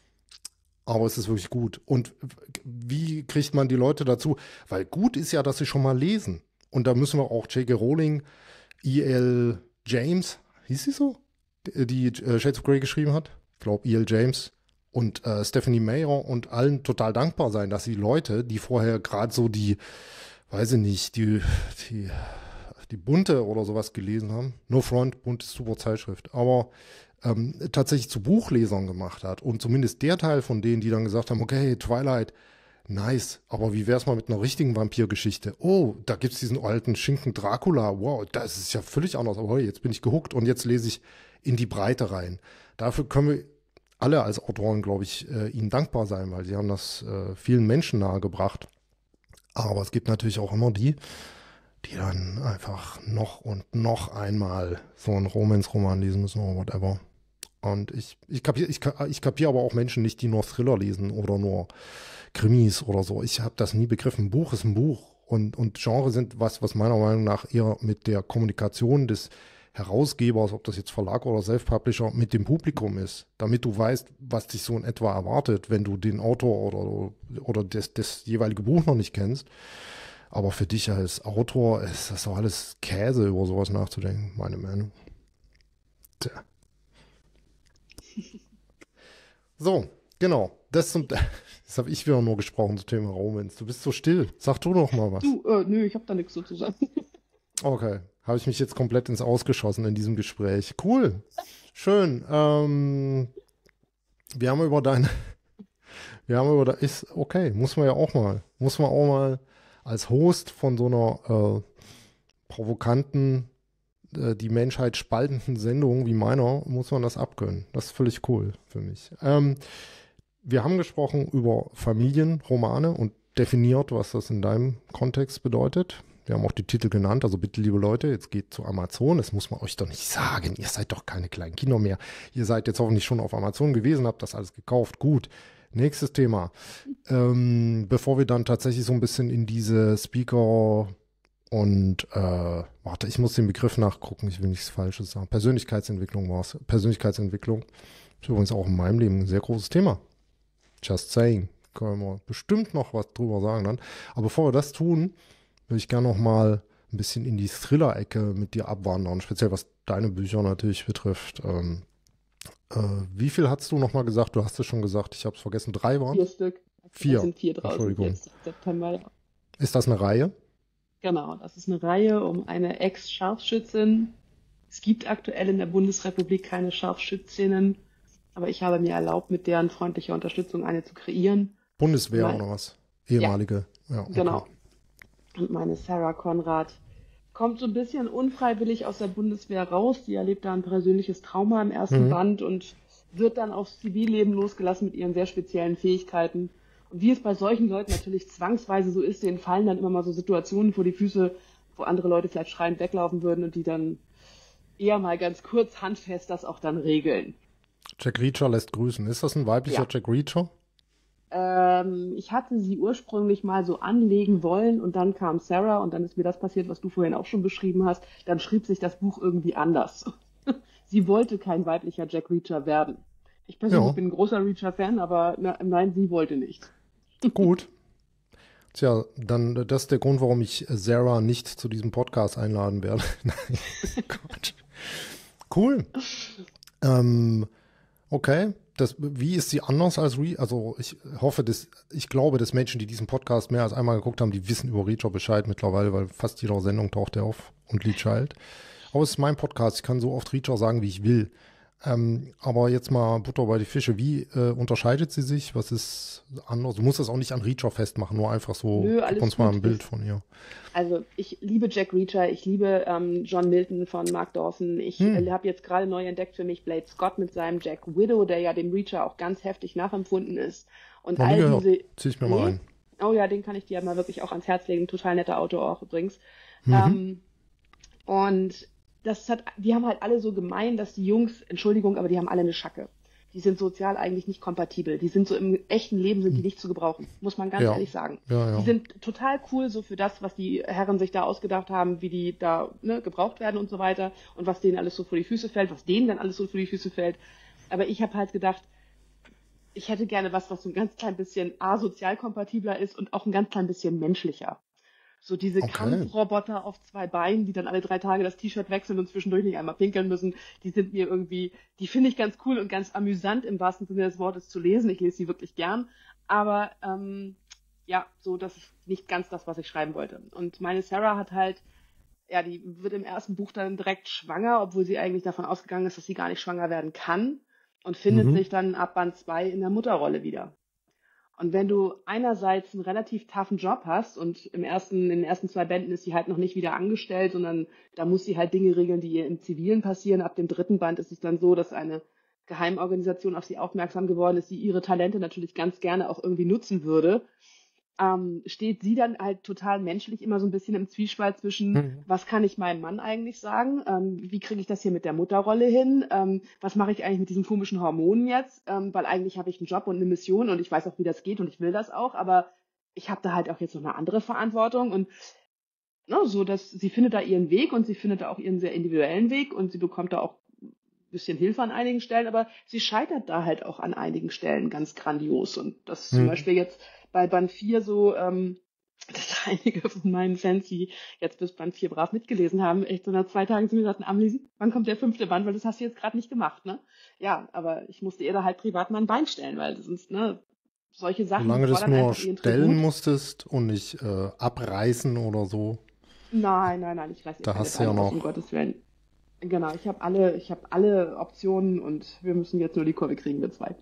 Aber es ist wirklich gut. Und wie kriegt man die Leute dazu? Weil gut ist ja, dass sie schon mal lesen. Und da müssen wir auch J K. Rowling, E L. James, hieß sie so? Die äh, Shades of Grey geschrieben hat. Ich glaube, E L. James und äh, Stephanie Meyer und allen total dankbar sein, dass die Leute, die vorher gerade so die, weiß ich nicht, die, die, die Bunte oder sowas gelesen haben. No Front, Bunt ist super Zeitschrift. Aber Ähm, tatsächlich zu Buchlesern gemacht hat. Und zumindest der Teil von denen, die dann gesagt haben, okay, Twilight, nice, aber wie wär's mal mit einer richtigen Vampirgeschichte? Oh, da gibt's diesen alten Schinken Dracula, wow, das ist ja völlig anders, aber hey, jetzt bin ich gehuckt und jetzt lese ich in die Breite rein. Dafür können wir alle als Autoren, glaube ich, äh, ihnen dankbar sein, weil sie haben das äh, vielen Menschen nahegebracht. Aber es gibt natürlich auch immer die, die dann einfach noch und noch einmal so einen Romance-Roman lesen müssen oder whatever. Und ich, ich kapiere ich, ich kapier aber auch Menschen nicht, die nur Thriller lesen oder nur Krimis oder so. Ich habe das nie begriffen. Ein Buch ist ein Buch. Und, und Genre sind was, was meiner Meinung nach eher mit der Kommunikation des Herausgebers, ob das jetzt Verlag oder Self-Publisher, mit dem Publikum ist. Damit du weißt, was dich so in etwa erwartet, wenn du den Autor oder, oder das, das jeweilige Buch noch nicht kennst. Aber für dich als Autor ist das doch alles Käse, über sowas nachzudenken, meine Meinung. Tja. So, genau. Das, zum, das habe ich wieder nur gesprochen zum Thema Romance. Du bist so still. Sag du doch mal was. Du, äh, nö, ich habe da nichts so zu sagen. Okay. Habe ich mich jetzt komplett ins Ausgeschossen in diesem Gespräch. Cool. Schön. Ähm, wir haben über deine... Wir haben über... Ist okay. Muss man ja auch mal. Muss man auch mal als Host von so einer... Äh, provokanten, äh, die Menschheit spaltenden Sendungen wie meiner muss man das abkönnen. Das ist völlig cool für mich. Ähm, wir haben gesprochen über Familienromane und definiert, was das in deinem Kontext bedeutet. Wir haben auch die Titel genannt, also bitte, liebe Leute, jetzt geht zu Amazon. Das muss man euch doch nicht sagen. Ihr seid doch keine kleinen Kinder mehr. Ihr seid jetzt hoffentlich schon auf Amazon gewesen, habt das alles gekauft. Gut. Nächstes Thema. Ähm, bevor wir dann tatsächlich so ein bisschen in diese Speaker und, äh, warte, ich muss den Begriff nachgucken, ich will nichts Falsches sagen. Persönlichkeitsentwicklung war es. Persönlichkeitsentwicklung ist übrigens auch in meinem Leben ein sehr großes Thema. Just saying. Können wir bestimmt noch was drüber sagen dann. Aber bevor wir das tun, würde ich gerne noch mal ein bisschen in die Thriller-Ecke mit dir abwandern, speziell was deine Bücher natürlich betrifft. Ähm, äh, wie viel hast du noch mal gesagt? Du hast es schon gesagt, ich habe es vergessen. Drei waren Vier Stück. Vier. Es sind vier draußen Entschuldigung. jetzt September. Ja. Ist das eine Reihe? Genau, das ist eine Reihe um eine Ex-Scharfschützin. Es gibt aktuell in der Bundesrepublik keine Scharfschützinnen, aber ich habe mir erlaubt, mit deren freundlicher Unterstützung eine zu kreieren. Bundeswehr Mein, oder was? Ehemalige. Ja, ja okay. Genau. Und meine Sarah Konrad kommt so ein bisschen unfreiwillig aus der Bundeswehr raus. Die erlebt da ein persönliches Trauma im ersten mhm. Band und wird dann aufs Zivilleben losgelassen mit ihren sehr speziellen Fähigkeiten. Und wie es bei solchen Leuten natürlich zwangsweise so ist, denen fallen dann immer mal so Situationen vor die Füße, wo andere Leute vielleicht schreiend weglaufen würden und die dann eher mal ganz kurz handfest das auch dann regeln. Jack Reacher lässt grüßen. Ist das ein weiblicher ja. Jack Reacher? Ähm, ich hatte sie ursprünglich mal so anlegen wollen und dann kam Sarah und dann ist mir das passiert, was du vorhin auch schon beschrieben hast. Dann schrieb sich das Buch irgendwie anders. Sie wollte kein weiblicher Jack Reacher werden. Ich persönlich ja. bin ein großer Reacher-Fan, aber na, nein, sie wollte nicht. Gut. Tja, dann das ist der Grund, warum ich Sarah nicht zu diesem Podcast einladen werde. Nein, Gott. Cool. Ähm, okay. Das, wie ist sie anders als Reacher? Also ich hoffe, dass, ich glaube, dass Menschen, die diesen Podcast mehr als einmal geguckt haben, die wissen über Reacher Bescheid mittlerweile, weil fast jeder Sendung taucht er auf und Lee Child. Aber es ist mein Podcast, ich kann so oft Reacher sagen, wie ich will. Ähm, aber jetzt mal Butter bei die Fische. Wie äh, unterscheidet sie sich? Was ist anders? Du musst das auch nicht an Reacher festmachen, nur einfach so, Nö, gib uns mal ein Bild von ihr. Also ich liebe Jack Reacher, ich liebe ähm, John Milton von Mark Dawson. Ich hm. äh, habe jetzt gerade neu entdeckt für mich Blade Scott mit seinem Jack Widow, der ja dem Reacher auch ganz heftig nachempfunden ist. Und Noch all gehört. diese. Zieh ich mir nee? mal rein. Oh ja, den kann ich dir mal wirklich auch ans Herz legen. Total netter Autor auch übrigens. Mhm. Ähm, und das hat, die haben halt alle so gemein, dass die Jungs, Entschuldigung, aber die haben alle eine Schacke. Die sind sozial eigentlich nicht kompatibel. Die sind so im echten Leben sind die nicht zu gebrauchen, muss man ganz ja. ehrlich sagen. Ja, ja. Die sind total cool so für das, was die Herren sich da ausgedacht haben, wie die da ne, gebraucht werden und so weiter und was denen alles so vor die Füße fällt, was denen dann alles so vor die Füße fällt. Aber ich habe halt gedacht, ich hätte gerne was, was so ein ganz klein bisschen asozial kompatibler ist und auch ein ganz klein bisschen menschlicher. So diese okay. Kampfroboter auf zwei Beinen, die dann alle drei Tage das T-Shirt wechseln und zwischendurch nicht einmal pinkeln müssen, die sind mir irgendwie, die finde ich ganz cool und ganz amüsant im wahrsten Sinne des Wortes zu lesen. Ich lese sie wirklich gern. Aber ähm, ja, so das ist nicht ganz das, was ich schreiben wollte. Und meine Sarah hat halt, ja, die wird im ersten Buch dann direkt schwanger, obwohl sie eigentlich davon ausgegangen ist, dass sie gar nicht schwanger werden kann und findet mhm. sich dann ab Band zwei in der Mutterrolle wieder. Und wenn du einerseits einen relativ toughen Job hast und im ersten, in den ersten zwei Bänden ist sie halt noch nicht wieder angestellt, sondern da muss sie halt Dinge regeln, die ihr im Zivilen passieren. Ab dem dritten Band ist es dann so, dass eine Geheimorganisation auf sie aufmerksam geworden ist, die ihre Talente natürlich ganz gerne auch irgendwie nutzen würde. Ähm, steht sie dann halt total menschlich immer so ein bisschen im Zwiespalt zwischen, mhm. was kann ich meinem Mann eigentlich sagen, ähm, wie kriege ich das hier mit der Mutterrolle hin, ähm, was mache ich eigentlich mit diesen komischen Hormonen jetzt, ähm, weil eigentlich habe ich einen Job und eine Mission und ich weiß auch, wie das geht und ich will das auch, aber ich habe da halt auch jetzt noch eine andere Verantwortung und ne, so, dass sie findet da ihren Weg und sie findet da auch ihren sehr individuellen Weg und sie bekommt da auch ein bisschen Hilfe an einigen Stellen, aber sie scheitert da halt auch an einigen Stellen ganz grandios und das mhm. zum Beispiel jetzt bei Band vier so, ähm, dass einige von meinen Fans, die jetzt bis Band vier brav mitgelesen haben, echt so nach zwei Tagen zu mir sagten, Amelie, wann kommt der fünfte Band, weil das hast du jetzt gerade nicht gemacht, ne? Ja, aber ich musste ihr da halt privat mal ein Bein stellen, weil sonst, ne, solche Sachen. Solange du es nur stellen musstest und nicht äh, abreißen oder so. Nein, nein, nein, ich reiße da hast du ja noch. Um Gottes Willen. Genau, ich habe alle, ich habe alle Optionen und wir müssen jetzt nur die Kurve kriegen, wir zwei.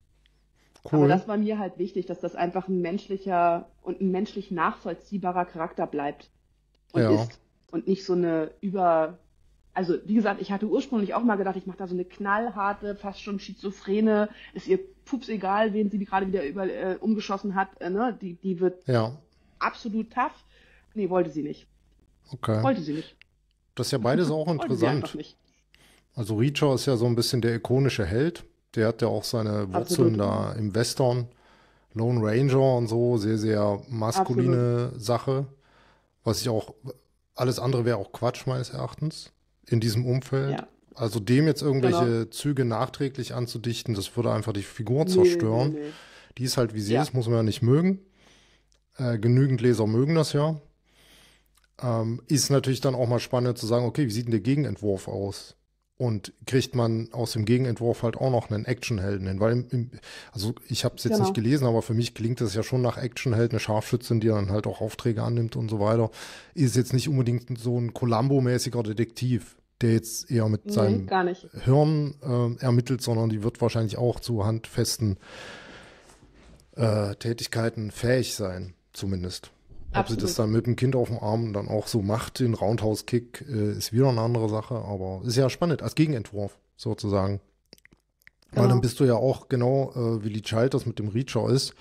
Cool. Aber das war mir halt wichtig, dass das einfach ein menschlicher und ein menschlich nachvollziehbarer Charakter bleibt und ja. ist. und nicht so eine über, also wie gesagt, ich hatte ursprünglich auch mal gedacht, ich mache da so eine knallharte, fast schon schizophrene, ist ihr pups egal, wen sie gerade wieder über, äh, umgeschossen hat, äh, ne? Die, die wird Ja, absolut tough. Nee, wollte sie nicht. okay. Wollte sie nicht. Das ist ja beides auch Wollte sie einfach interessant. nicht. Also Reacher ist ja so ein bisschen der ikonische Held. Der hat ja auch seine Wurzeln Absolut. da im Western. Lone Ranger und so, sehr, sehr Absolut. maskuline Sache. Was ich auch, alles andere wäre auch Quatsch meines Erachtens in diesem Umfeld. Ja, Also dem jetzt irgendwelche genau. Züge nachträglich anzudichten, das würde einfach die Figur Nee, nee, zerstören. nee. Die ist halt, wie sie Ja, ist, muss man ja nicht mögen. Äh, genügend Leser mögen das ja. Ähm, ist natürlich dann auch mal spannend zu sagen, okay, wie sieht denn der Gegenentwurf aus? Und kriegt man aus dem Gegenentwurf halt auch noch einen Actionhelden hin? Weil, im, im, also ich habe es jetzt nicht genau. gelesen, aber für mich klingt das ja schon nach Actionheld, eine Scharfschützin, die dann halt auch Aufträge annimmt und so weiter. Ist jetzt nicht unbedingt so ein Columbo-mäßiger Detektiv, der jetzt eher mit Nee, seinem gar nicht. Hirn äh, ermittelt, sondern die wird wahrscheinlich auch zu handfesten äh, Tätigkeiten fähig sein, zumindest. Ob sie das Absolut. dann mit dem Kind auf dem Arm dann auch so macht, den Roundhouse-Kick, äh, ist wieder eine andere Sache, aber ist ja spannend, als Gegenentwurf sozusagen. Weil dann Genau. bist du ja auch genau, äh, wie Lee Child das mit dem Reacher ist,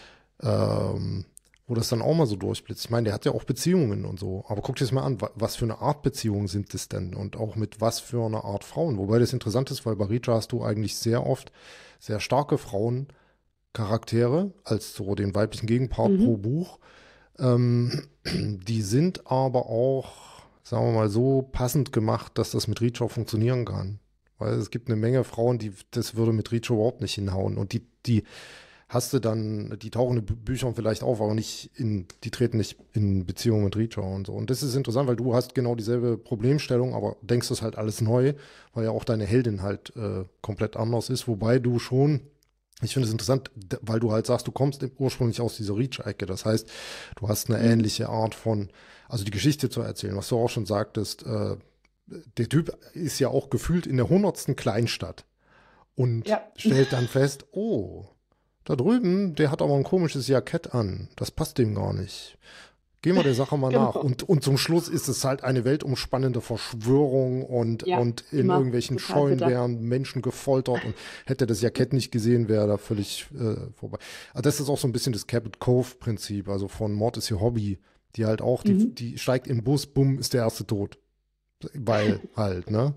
ähm, wo das dann auch mal so durchblitzt. Ich meine, der hat ja auch Beziehungen und so, aber guck dir das mal an, wa was für eine Art Beziehungen sind das denn und auch mit was für einer Art Frauen. Wobei das interessant ist, weil bei Reacher hast du eigentlich sehr oft sehr starke Frauencharaktere als so den weiblichen Gegenpart pro Mhm. Buch. Ähm, die sind aber auch, sagen wir mal so, passend gemacht, dass das mit Reacher funktionieren kann. Weil es gibt eine Menge Frauen, die, das würde mit Reacher überhaupt nicht hinhauen. Und die, die hast du dann, die tauchen in Bü- Büchern vielleicht auf, aber nicht in, die treten nicht in Beziehung mit Reacher und so. Und das ist interessant, weil du hast genau dieselbe Problemstellung, aber denkst das halt alles neu, weil ja auch deine Heldin halt äh, komplett anders ist, wobei du schon, ich finde es interessant, d- weil du halt sagst, du kommst im- ursprünglich aus dieser Reach-Ecke. Das heißt, du hast eine Mhm. ähnliche Art von, also die Geschichte zu erzählen, was du auch schon sagtest. Äh, der Typ ist ja auch gefühlt in der hundertsten Kleinstadt und Ja, stellt dann fest, oh, da drüben, der hat aber ein komisches Jackett an. Das passt dem gar nicht. Gehen wir der Sache mal nach. genau. Und, und zum Schluss ist es halt eine weltumspannende Verschwörung und, Ja, und in immer irgendwelchen total Scheunen bitter. werden Menschen gefoltert und hätte das Jackett nicht gesehen, wäre da völlig äh, vorbei. Also das ist auch so ein bisschen das Cabot Cove-Prinzip, also von Mord ist ihr Hobby, die halt auch, die, Mhm. die steigt in den Bus, bumm, ist der erste tot. Weil halt, ne?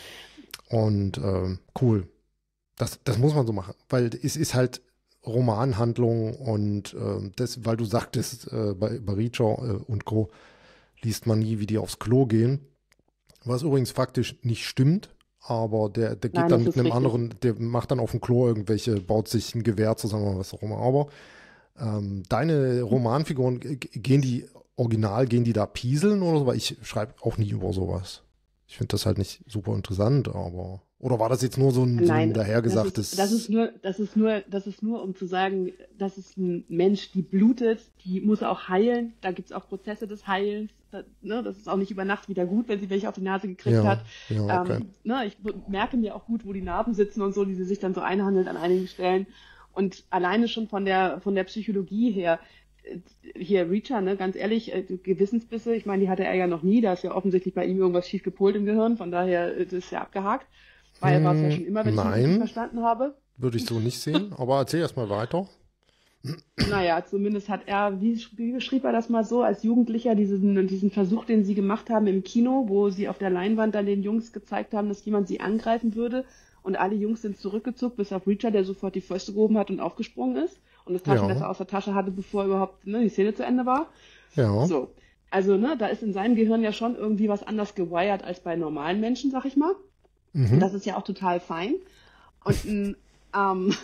Und ähm, cool. Das, das muss man so machen, weil es ist halt Romanhandlung und ähm, das, weil du sagtest, äh, bei, bei Reacher äh, und Co. liest man nie, wie die aufs Klo gehen. Was übrigens faktisch nicht stimmt, aber der, der geht Nein, dann das mit ist einem richtig. anderen, der macht dann auf dem Klo irgendwelche, baut sich ein Gewehr zusammen oder was auch immer. Aber ähm, deine Romanfiguren, g- gehen die original, gehen die da pieseln oder so? Weil ich schreibe auch nie über sowas. Ich finde das halt nicht super interessant, aber. Oder war das jetzt nur so ein, so ein Nein, das ist, das ist dahergesagtes. nur, das ist nur, das ist nur, um zu sagen, das ist ein Mensch, die blutet, die muss auch heilen. Da gibt's auch Prozesse des Heilens. Da, ne, das ist auch nicht über Nacht wieder gut, wenn sie welche auf die Nase gekriegt Ja, hat. ja, okay. Ähm, ne, ich b- merke mir auch gut, wo die Narben sitzen und so, die sie sich dann so einhandelt an einigen Stellen. Und alleine schon von der, von der Psychologie her, äh, hier Reacher, ne, ganz ehrlich, äh, Gewissensbisse, ich meine, die hatte er ja noch nie, da ist ja offensichtlich bei ihm irgendwas schief gepolt im Gehirn, von daher äh, das ist ja abgehakt. Weil war es ja Hm, schon immer, wenn ich ihn richtig nein, verstanden habe. würde ich so nicht sehen. Aber erzähl erst mal weiter. Naja, zumindest hat er, wie, wie beschrieb er das mal so, als Jugendlicher diesen, diesen Versuch, den sie gemacht haben im Kino, wo sie auf der Leinwand dann den Jungs gezeigt haben, dass jemand sie angreifen würde. Und alle Jungs sind zurückgezuckt, bis auf Reacher, der sofort die Fäuste gehoben hat und aufgesprungen ist und das Ja, Taschenmesser aus der Tasche hatte, bevor überhaupt ne, die Szene zu Ende war. ja. So. Also, ne, da ist in seinem Gehirn ja schon irgendwie was anders gewired als bei normalen Menschen, sag ich mal. Und Mhm. das ist ja auch total fein. Und ein, ähm,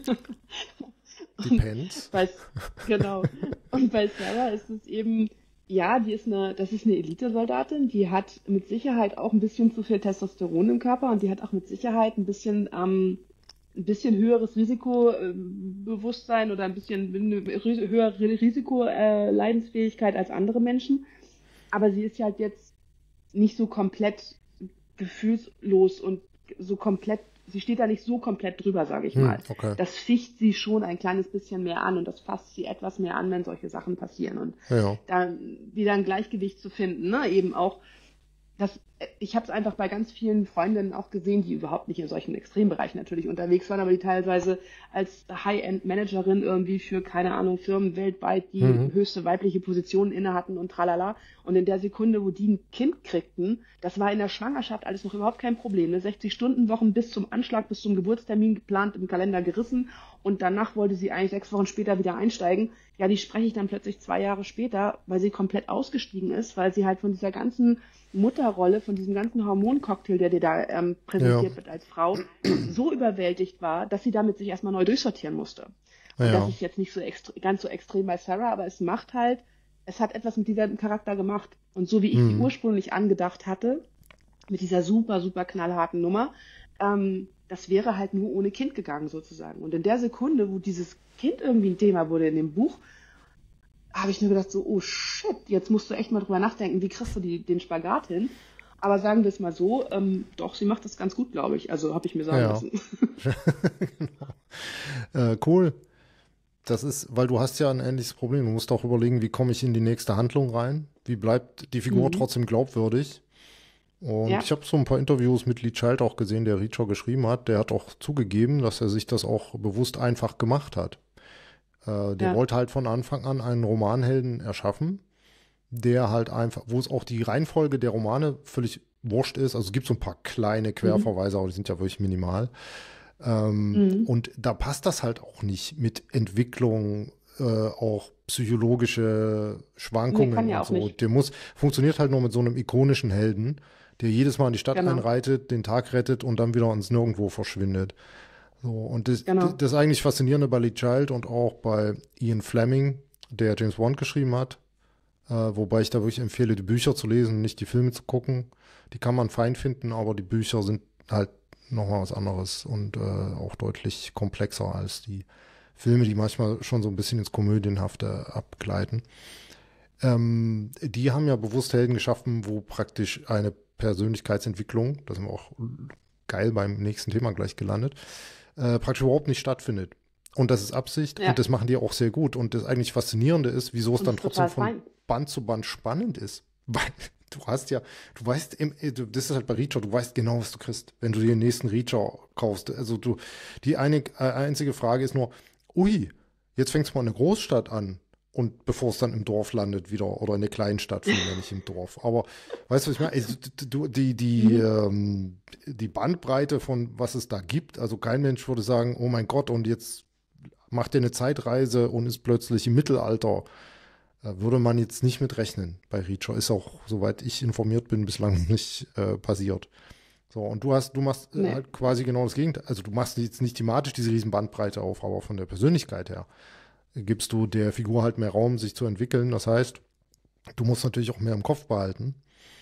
und Depends. bei, genau. Und bei Sarah ist es eben, ja, die ist eine, das ist eine Elitesoldatin, die hat mit Sicherheit auch ein bisschen zu viel Testosteron im Körper und die hat auch mit Sicherheit ein bisschen, ähm, ein bisschen höheres Risikobewusstsein oder ein bisschen eine höhere Risikoleidensfähigkeit als andere Menschen. Aber sie ist halt jetzt nicht so komplett gefühlslos und so komplett sie steht da nicht so komplett drüber, sage ich Hm, mal. okay. Das ficht sie schon ein kleines bisschen mehr an und das fasst sie etwas mehr an, wenn solche Sachen passieren. Und Ja. dann wieder ein Gleichgewicht zu finden, ne? Eben auch, das, ich habe es einfach bei ganz vielen Freundinnen auch gesehen, die überhaupt nicht in solchen Extrembereichen natürlich unterwegs waren, aber die teilweise als High-End-Managerin irgendwie für, keine Ahnung, Firmen weltweit die Mhm. höchste weibliche Position inne hatten und tralala. Und in der Sekunde, wo die ein Kind kriegten, das war in der Schwangerschaft alles noch überhaupt kein Problem. Ne? sechzig-Stunden-Wochen bis zum Anschlag, bis zum Geburtstermin geplant, im Kalender gerissen. Und danach wollte sie eigentlich sechs Wochen später wieder einsteigen. Ja, die spreche ich dann plötzlich zwei Jahre später, weil sie komplett ausgestiegen ist, weil sie halt von dieser ganzen Mutterrolle, von diesem ganzen Hormoncocktail, der dir da ähm, präsentiert Ja. wird als Frau, so überwältigt war, dass sie damit sich erstmal neu durchsortieren musste. Und Ja. das ist jetzt nicht so extre- ganz so extrem bei Sarah, aber es macht halt, es hat etwas mit diesem Charakter gemacht. Und so wie ich Mhm. sie ursprünglich angedacht hatte, mit dieser super, super knallharten Nummer, ähm, das wäre halt nur ohne Kind gegangen sozusagen. Und in der Sekunde, wo dieses Kind irgendwie ein Thema wurde in dem Buch, habe ich mir gedacht so, oh shit, jetzt musst du echt mal drüber nachdenken, wie kriegst du die, den Spagat hin? Aber sagen wir es mal so, ähm, doch, sie macht das ganz gut, glaube ich. Also habe ich mir sagen Ja. lassen. Äh, cool. Das ist, weil du hast ja ein ähnliches Problem. Du musst auch überlegen, wie komme ich in die nächste Handlung rein? Wie bleibt die Figur Mhm. trotzdem glaubwürdig? Und Ja. ich habe so ein paar Interviews mit Lee Child auch gesehen, der Reacher geschrieben hat. Der hat auch zugegeben, dass er sich das auch bewusst einfach gemacht hat. Äh, der Ja. wollte halt von Anfang an einen Romanhelden erschaffen, der halt einfach, wo es auch die Reihenfolge der Romane völlig wurscht ist. Also es gibt so ein paar kleine Querverweise, aber die sind ja wirklich minimal. Ähm, Mhm. Und da passt das halt auch nicht mit Entwicklung, äh, auch psychologische Schwankungen Nee, kann ja und auch so. nicht. Der muss, funktioniert halt nur mit so einem ikonischen Helden, der jedes Mal in die Stadt Genau. einreitet, den Tag rettet und dann wieder ins Nirgendwo verschwindet. So, und das, Genau. das eigentlich Faszinierende bei Lee Child und auch bei Ian Fleming, der James Bond geschrieben hat, äh, wobei ich da wirklich empfehle, die Bücher zu lesen, nicht die Filme zu gucken. Die kann man fein finden, aber die Bücher sind halt nochmal was anderes und äh, auch deutlich komplexer als die Filme, die manchmal schon so ein bisschen ins Komödienhafte abgleiten. Ähm, die haben ja bewusst Helden geschaffen, wo praktisch eine Persönlichkeitsentwicklung, da sind wir auch geil beim nächsten Thema gleich gelandet, äh, praktisch überhaupt nicht stattfindet. Und das ist Absicht Ja. und das machen die auch sehr gut. Und das eigentlich Faszinierende ist, wieso es Und dann ist trotzdem total von fein. Band zu Band spannend ist. Weil du hast ja, du weißt, im, du- das ist halt bei Reacher, du weißt genau, was du kriegst, wenn du dir den nächsten Reacher kaufst. Also du, die eine, äh, einzige Frage ist nur, ui, jetzt fängt es mal in der Großstadt an. Und bevor es dann im Dorf landet wieder oder in der kleinen Stadt, vielmehr nicht im Dorf. Aber weißt du, was ich meine? Also, du, die, die, ähm, die Bandbreite von was es da gibt, also kein Mensch würde sagen, oh mein Gott, und jetzt macht er eine Zeitreise und ist plötzlich im Mittelalter. Äh, würde man jetzt nicht mit rechnen bei Reacher. Ist auch, soweit ich informiert bin, bislang nicht äh, passiert. So, und du hast, du machst äh, Nee. halt quasi genau das Gegenteil. Also du machst jetzt nicht thematisch diese riesen Bandbreite auf, aber von der Persönlichkeit her gibst du der Figur halt mehr Raum, sich zu entwickeln. Das heißt, du musst natürlich auch mehr im Kopf behalten.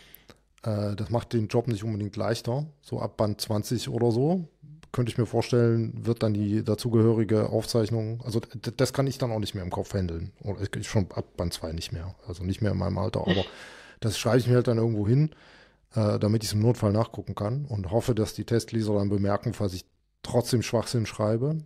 Äh, das macht den Job nicht unbedingt leichter. So ab Band zwanzig oder so, könnte ich mir vorstellen, wird dann die dazugehörige Aufzeichnung, also d- das kann ich dann auch nicht mehr im Kopf handeln. Oder ich schon ab Band zwei nicht mehr. Also nicht mehr in meinem Alter, aber das schreibe ich mir halt dann irgendwo hin, äh, damit ich es im Notfall nachgucken kann und hoffe, dass die Testleser dann bemerken, falls ich trotzdem Schwachsinn schreibe.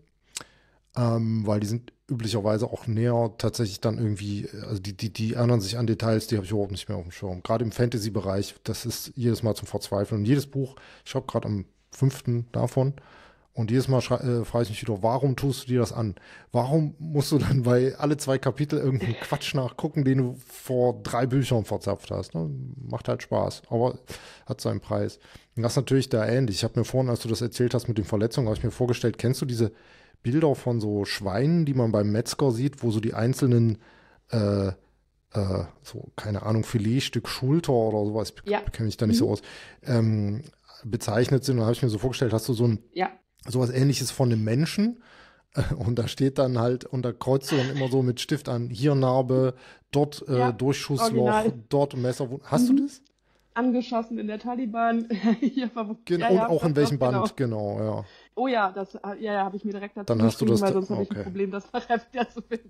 Ähm, weil die sind üblicherweise auch näher tatsächlich dann irgendwie, also die, die, die erinnern sich an Details, die habe ich überhaupt nicht mehr auf dem Schirm. Gerade im Fantasy-Bereich, das ist jedes Mal zum Verzweifeln. Und jedes Buch, ich schreibe gerade am fünften davon, und jedes Mal äh, frage ich mich wieder, warum tust du dir das an? Warum musst du dann bei alle zwei Kapitel irgendeinen Quatsch nachgucken, den du vor drei Büchern verzapft hast? Ne? Macht halt Spaß, aber hat seinen Preis. Und das ist natürlich da ähnlich. Ich habe mir vorhin, als du das erzählt hast mit den Verletzungen, habe ich mir vorgestellt, kennst du diese Bilder von so Schweinen, die man beim Metzger sieht, wo so die einzelnen, äh, äh, so, keine Ahnung, Filetstück Schulter oder sowas, ich Ja. kenne mich da nicht Mhm. so aus, ähm, bezeichnet sind. Und da habe ich mir so vorgestellt, hast du so ein Ja. sowas Ähnliches von einem Menschen äh, und da steht dann halt, und da kreuzt du dann immer so mit Stift an, hier Narbe, dort äh, Ja, Durchschussloch, original. dort Messerwunde. Hast Mhm. du das? Angeschossen in der Taliban. Hier verwuchtet. Gen Ja, und ja, auch in doch, welchem doch, genau. Band, genau, ja. Oh ja, das ja, ja, habe ich mir direkt dazu Dann hast du geschrieben, das- weil sonst habe ich okay. ein Problem, das nachher wieder zu finden.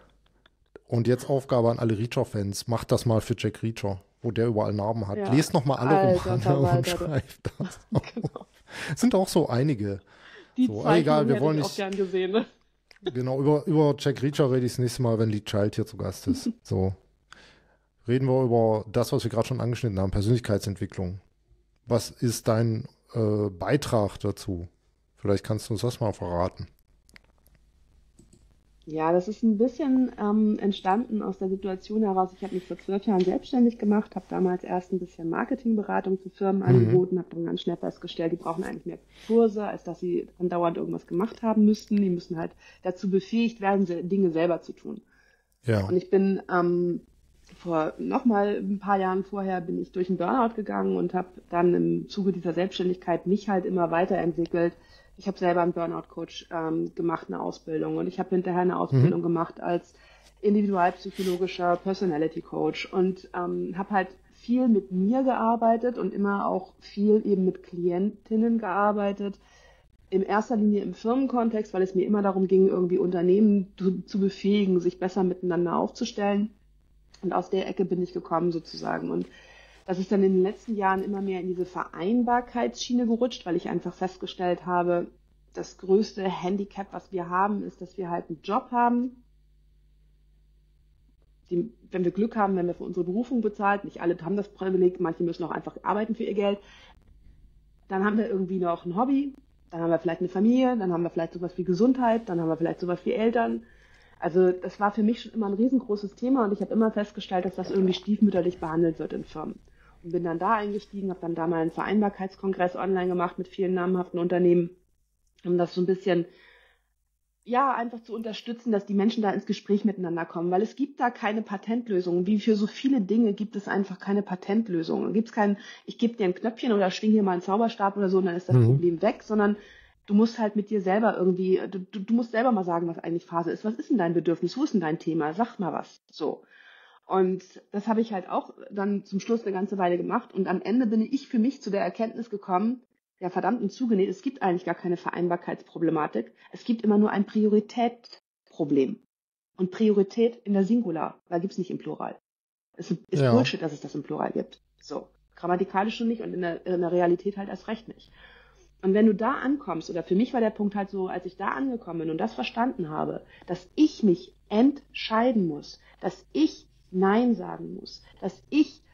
Und jetzt Aufgabe an alle Reacher-Fans, macht das mal für Jack Reacher, wo der überall Narben hat. Ja. Lest noch mal alle Alter Romane und Verwalter, du- schreibt das. Genau. Sind auch so einige. Die So, Zeichnung egal, wir hätte wollen ich auch nicht. gern gesehen. Ne? Genau, über, über Jack Reacher rede ich das nächste Mal, wenn Lee Child hier zu Gast ist. So, reden wir über das, was wir gerade schon angeschnitten haben, Persönlichkeitsentwicklung. Was ist dein äh, Beitrag dazu? Vielleicht kannst du uns das mal verraten. Ja, das ist ein bisschen ähm, entstanden aus der Situation heraus. Ich habe mich vor zwölf Jahren selbstständig gemacht, habe damals erst ein bisschen Marketingberatung für Firmen Mhm. angeboten, habe dann ganz schnell festgestellt, die brauchen eigentlich mehr Kurse, als dass sie andauernd irgendwas gemacht haben müssten. Die müssen halt dazu befähigt werden, se- Dinge selber zu tun. Ja. Und ich bin ähm, vor nochmal ein paar Jahren vorher bin ich durch einen Burnout gegangen und habe dann im Zuge dieser Selbstständigkeit mich halt immer weiterentwickelt. Ich habe selber einen Burnout-Coach ähm, gemacht, eine Ausbildung, und ich habe hinterher eine Mhm. Ausbildung gemacht als individualpsychologischer Personality Coach und ähm, habe halt viel mit mir gearbeitet und immer auch viel eben mit Klientinnen gearbeitet, in erster Linie im Firmenkontext, weil es mir immer darum ging, irgendwie Unternehmen zu, zu befähigen, sich besser miteinander aufzustellen. Und aus der Ecke bin ich gekommen sozusagen. Und das ist dann in den letzten Jahren immer mehr in diese Vereinbarkeitsschiene gerutscht, weil ich einfach festgestellt habe, das größte Handicap, was wir haben, ist, dass wir halt einen Job haben, die, wenn wir Glück haben, wenn wir für unsere Berufung bezahlt, nicht alle haben das Privileg, manche müssen auch einfach arbeiten für ihr Geld, dann haben wir irgendwie noch ein Hobby, dann haben wir vielleicht eine Familie, dann haben wir vielleicht sowas wie Gesundheit, dann haben wir vielleicht sowas wie Eltern. Also das war für mich schon immer ein riesengroßes Thema und ich habe immer festgestellt, dass das irgendwie stiefmütterlich behandelt wird in Firmen. Und bin dann da eingestiegen, habe dann da mal einen Vereinbarkeitskongress online gemacht mit vielen namhaften Unternehmen, um das so ein bisschen, ja, einfach zu unterstützen, dass die Menschen da ins Gespräch miteinander kommen, weil es gibt da keine Patentlösung. Wie für so viele Dinge gibt es einfach keine Patentlösung. Da gibt es kein, ich gebe dir ein Knöpfchen oder schwing hier mal einen Zauberstab oder so und dann ist das Mhm. Problem weg, sondern du musst halt mit dir selber irgendwie, du, du, du musst selber mal sagen, was eigentlich Phase ist. Was ist denn dein Bedürfnis? Wo ist denn dein Thema? Sag mal was. So. Und das habe ich halt auch dann zum Schluss eine ganze Weile gemacht. Und am Ende bin ich für mich zu der Erkenntnis gekommen, ja verdammt und zugenäht, es gibt eigentlich gar keine Vereinbarkeitsproblematik. Es gibt immer nur ein Prioritätsproblem. Und Priorität in der Singular, da gibt es nicht im Plural. Es ist Ja. Bullshit, dass es das im Plural gibt. So. Grammatikalisch schon nicht und in der, in der Realität halt erst recht nicht. Und wenn du da ankommst, oder für mich war der Punkt halt so, als ich da angekommen bin und das verstanden habe, dass ich mich entscheiden muss, dass ich Nein sagen muss, dass ich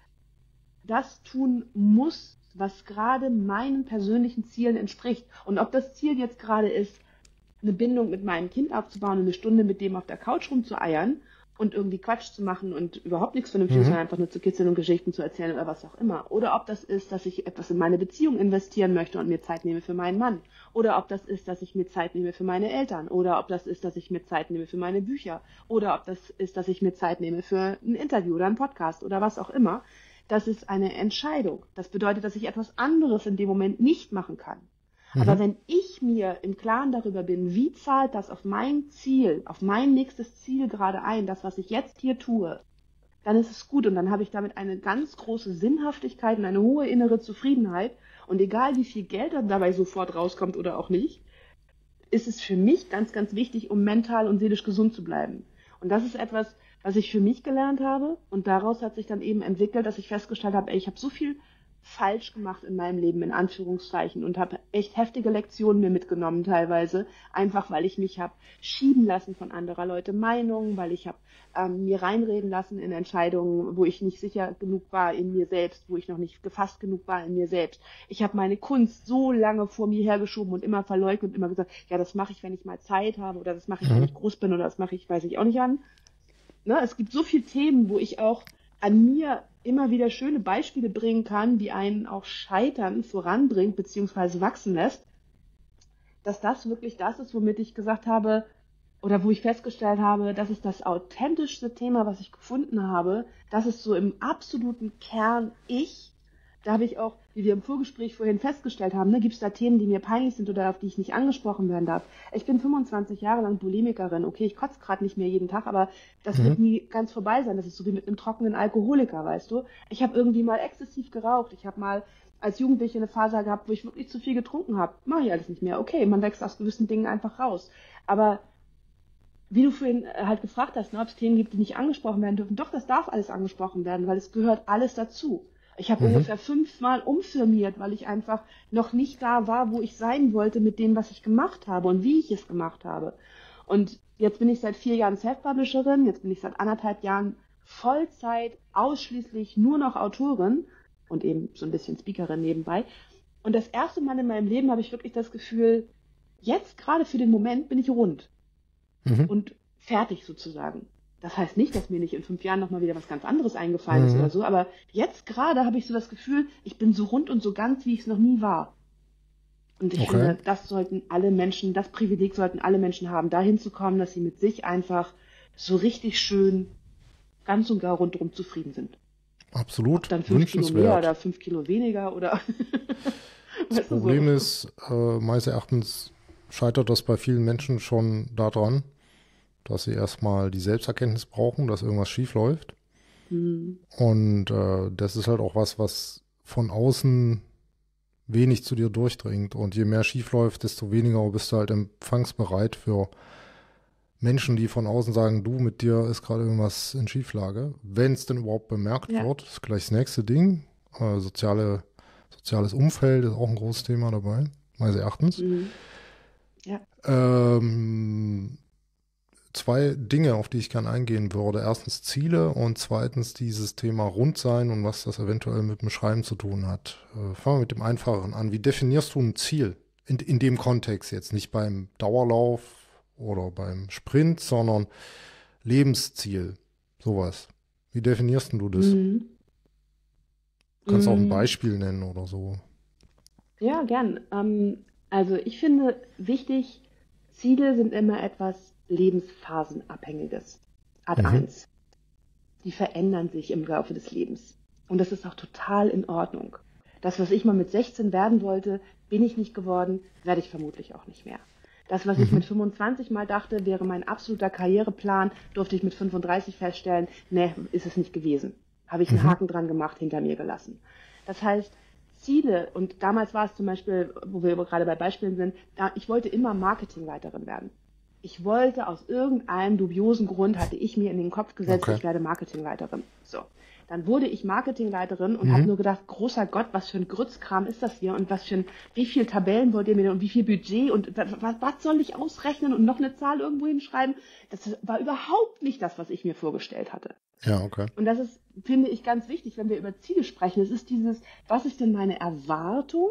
das tun muss, was gerade meinen persönlichen Zielen entspricht. Und ob das Ziel jetzt gerade ist, eine Bindung mit meinem Kind aufzubauen und eine Stunde mit dem auf der Couch rumzueiern und irgendwie Quatsch zu machen und überhaupt nichts Vernünftiges, Mhm. sondern einfach nur zu kitzeln und Geschichten zu erzählen oder was auch immer. Oder ob das ist, dass ich etwas in meine Beziehung investieren möchte und mir Zeit nehme für meinen Mann. Oder ob das ist, dass ich mir Zeit nehme für meine Eltern. Oder ob das ist, dass ich mir Zeit nehme für meine Bücher. Oder ob das ist, dass ich mir Zeit nehme für ein Interview oder einen Podcast oder was auch immer. Das ist eine Entscheidung. Das bedeutet, dass ich etwas anderes in dem Moment nicht machen kann. Aber Mhm. wenn ich mir im Klaren darüber bin, wie zahlt das auf mein Ziel, auf mein nächstes Ziel gerade ein, das, was ich jetzt hier tue, dann ist es gut und dann habe ich damit eine ganz große Sinnhaftigkeit und eine hohe innere Zufriedenheit. Und egal wie viel Geld dann dabei sofort rauskommt oder auch nicht, ist es für mich ganz, ganz wichtig, um mental und seelisch gesund zu bleiben. Und das ist etwas, was ich für mich gelernt habe. Und daraus hat sich dann eben entwickelt, dass ich festgestellt habe, ey, ich habe so viel falsch gemacht in meinem Leben, in Anführungszeichen, und habe echt heftige Lektionen mir mitgenommen teilweise, einfach weil ich mich habe schieben lassen von anderer Leute Meinungen, weil ich habe ähm, mir reinreden lassen in Entscheidungen, wo ich nicht sicher genug war in mir selbst, wo ich noch nicht gefasst genug war in mir selbst. Ich habe meine Kunst so lange vor mir hergeschoben und immer verleugnet und immer gesagt, ja, das mache ich, wenn ich mal Zeit habe oder das mache ich, wenn Mhm. ich groß bin oder das mache ich, weiß ich auch nicht an. Ne? Es gibt so viele Themen, wo ich auch an mir immer wieder schöne Beispiele bringen kann, die einen auch Scheitern voranbringt bzw. wachsen lässt, dass das wirklich das ist, womit ich gesagt habe oder wo ich festgestellt habe, das ist das authentischste Thema, was ich gefunden habe. Das ist so im absoluten Kern ich. Da habe ich auch, wie wir im Vorgespräch vorhin festgestellt haben, ne, gibt es da Themen, die mir peinlich sind oder auf die ich nicht angesprochen werden darf. Ich bin fünfundzwanzig Jahre lang Bulimikerin. Okay, ich kotze gerade nicht mehr jeden Tag, aber das wird Mhm. nie ganz vorbei sein. Das ist so wie mit einem trockenen Alkoholiker, weißt du. Ich habe irgendwie mal exzessiv geraucht. Ich habe mal als Jugendliche eine Phase gehabt, wo ich wirklich zu viel getrunken habe. Mache ich alles nicht mehr. Okay, man wächst aus gewissen Dingen einfach raus. Aber wie du vorhin halt gefragt hast, ne, ob es Themen gibt, die nicht angesprochen werden dürfen. Doch, das darf alles angesprochen werden, weil es gehört alles dazu. Ich habe Mhm. ungefähr fünfmal umfirmiert, weil ich einfach noch nicht da war, wo ich sein wollte mit dem, was ich gemacht habe und wie ich es gemacht habe. Und jetzt bin ich seit vier Jahren Self-Publisherin, jetzt bin ich seit anderthalb Jahren Vollzeit ausschließlich nur noch Autorin und eben so ein bisschen Speakerin nebenbei. Und das erste Mal in meinem Leben habe ich wirklich das Gefühl, jetzt gerade für den Moment bin ich rund Mhm. und fertig sozusagen. Das heißt nicht, dass mir nicht in fünf Jahren nochmal wieder was ganz anderes eingefallen ist oder Mhm. so, aber jetzt gerade habe ich so das Gefühl, ich bin so rund und so ganz, wie ich es noch nie war. Und ich Okay. finde, das sollten alle Menschen, das Privileg sollten alle Menschen haben, dahin zu kommen, dass sie mit sich einfach so richtig schön ganz und gar rundherum zufrieden sind. Ob Absolut dann fünf Kilo mehr wünschenswert. oder fünf Kilo weniger oder Das weißt du so. Problem ist, äh, meines Erachtens scheitert das bei vielen Menschen schon daran, dass sie erstmal die Selbsterkenntnis brauchen, dass irgendwas schief läuft. Hm. Und äh, das ist halt auch was, was von außen wenig zu dir durchdringt. Und je mehr schief läuft, desto weniger bist du halt empfangsbereit für Menschen, die von außen sagen, du, mit dir ist gerade irgendwas in Schieflage. Wenn es denn überhaupt bemerkt Ja. wird, ist gleich das nächste Ding. Äh, soziale, soziales Umfeld ist auch ein großes Thema dabei, meines Erachtens. Hm. Ja. Ähm, zwei Dinge, auf die ich gerne eingehen würde. Erstens Ziele und zweitens dieses Thema Rundsein und was das eventuell mit dem Schreiben zu tun hat. Äh, fangen wir mit dem Einfacheren an. Wie definierst du ein Ziel? In, in dem Kontext jetzt, nicht beim Dauerlauf oder beim Sprint, sondern Lebensziel. Sowas. Wie definierst denn du das? Hm. Du kannst auch ein Hm. Beispiel nennen oder so. Ja, gern. Ähm, also ich finde wichtig, Ziele sind immer etwas Lebensphasenabhängiges. Ad Mhm. eins. Die verändern sich im Laufe des Lebens. Und das ist auch total in Ordnung. Das, was ich mal mit sechzehn werden wollte, bin ich nicht geworden, werde ich vermutlich auch nicht mehr. Das, was ich Mhm. mit fünfundzwanzig mal dachte, wäre mein absoluter Karriereplan, durfte ich mit fünfunddreißig feststellen, nee, ist es nicht gewesen. Habe ich einen Mhm. Haken dran gemacht, hinter mir gelassen. Das heißt, Ziele, und damals war es zum Beispiel, wo wir gerade bei Beispielen sind, da, ich wollte immer Marketingleiterin werden. Ich wollte aus irgendeinem dubiosen Grund, hatte ich mir in den Kopf gesetzt, Okay. ich werde Marketingleiterin. So, dann wurde ich Marketingleiterin und habe Mhm. nur gedacht, großer Gott, was für ein Grützkram ist das hier und was für ein, wie viel Tabellen wollt ihr mir denn und wie viel Budget und was, was soll ich ausrechnen und noch eine Zahl irgendwo hinschreiben? Das war überhaupt nicht das, was ich mir vorgestellt hatte. Ja, okay. Und das ist, finde ich, ganz wichtig, wenn wir über Ziele sprechen. Es ist dieses, was ist denn meine Erwartung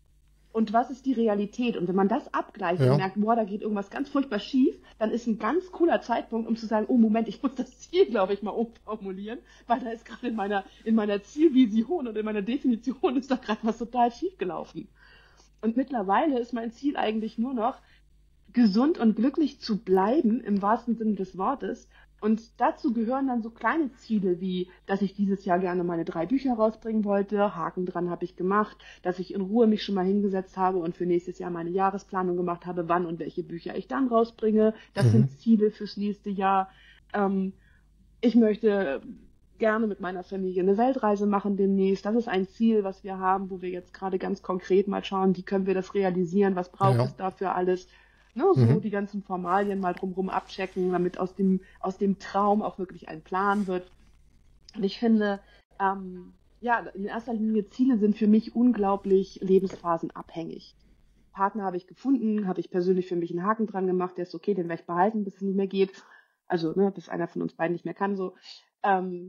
und was ist die Realität? Und wenn man das abgleicht und Ja. merkt, boah, da geht irgendwas ganz furchtbar schief, dann ist ein ganz cooler Zeitpunkt, um zu sagen, oh Moment, ich muss das Ziel, glaube ich, mal umformulieren, weil da ist gerade in meiner, in meiner Zielvision und in meiner Definition ist da gerade was total schief gelaufen. Und mittlerweile ist mein Ziel eigentlich nur noch, gesund und glücklich zu bleiben, im wahrsten Sinne des Wortes. Und dazu gehören dann so kleine Ziele wie, dass ich dieses Jahr gerne meine drei Bücher rausbringen wollte, Haken dran habe ich gemacht, dass ich in Ruhe mich schon mal hingesetzt habe und für nächstes Jahr meine Jahresplanung gemacht habe, wann und welche Bücher ich dann rausbringe. Das Mhm. sind Ziele fürs nächste Jahr. Ähm, ich möchte gerne mit meiner Familie eine Weltreise machen demnächst. Das ist ein Ziel, was wir haben, wo wir jetzt gerade ganz konkret mal schauen, wie können wir das realisieren, was braucht Ja. es dafür alles. Ne, so Mhm. die ganzen Formalien mal drumherum abchecken, damit aus dem, aus dem Traum auch wirklich ein Plan wird. Und ich finde, ähm, ja, in erster Linie Ziele sind für mich unglaublich lebensphasenabhängig. Partner habe ich gefunden, habe ich persönlich für mich einen Haken dran gemacht, der ist okay, den werde ich behalten, bis es nicht mehr geht. Also, ne, bis einer von uns beiden nicht mehr kann, so. Ähm,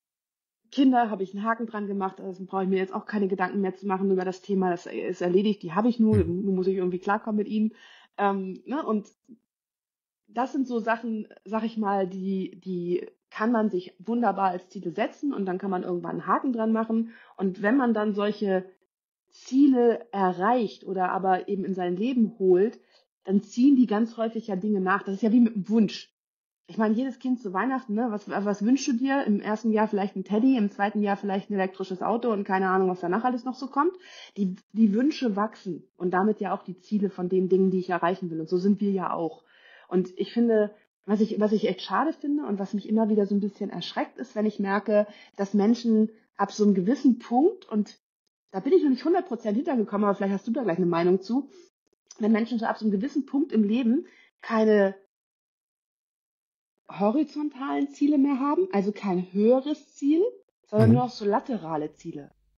Kinder habe ich einen Haken dran gemacht, also brauche ich mir jetzt auch keine Gedanken mehr zu machen über das Thema, das ist erledigt, die habe ich nur, Mhm. nun muss ich irgendwie klarkommen mit ihnen. Ähm, ne, und das sind so Sachen, sag ich mal, die, die kann man sich wunderbar als Ziele setzen und dann kann man irgendwann einen Haken dran machen. Und wenn man dann solche Ziele erreicht oder aber eben in sein Leben holt, dann ziehen die ganz häufig ja Dinge nach. Das ist ja wie mit einem Wunsch. Ich meine, jedes Kind zu Weihnachten, ne, was, was wünschst du dir? Im ersten Jahr vielleicht ein Teddy, im zweiten Jahr vielleicht ein elektrisches Auto und keine Ahnung, was danach alles noch so kommt. Die, die Wünsche wachsen und damit ja auch die Ziele von den Dingen, die ich erreichen will. Und so sind wir ja auch. Und ich finde, was ich, was ich echt schade finde und was mich immer wieder so ein bisschen erschreckt, ist, wenn ich merke, dass Menschen ab so einem gewissen Punkt, und da bin ich noch nicht hundert Prozent hintergekommen, aber vielleicht hast du da gleich eine Meinung zu, wenn Menschen so ab so einem gewissen Punkt im Leben keine horizontalen Ziele mehr haben, also kein höheres Ziel, sondern Mhm. nur noch so laterale Ziele.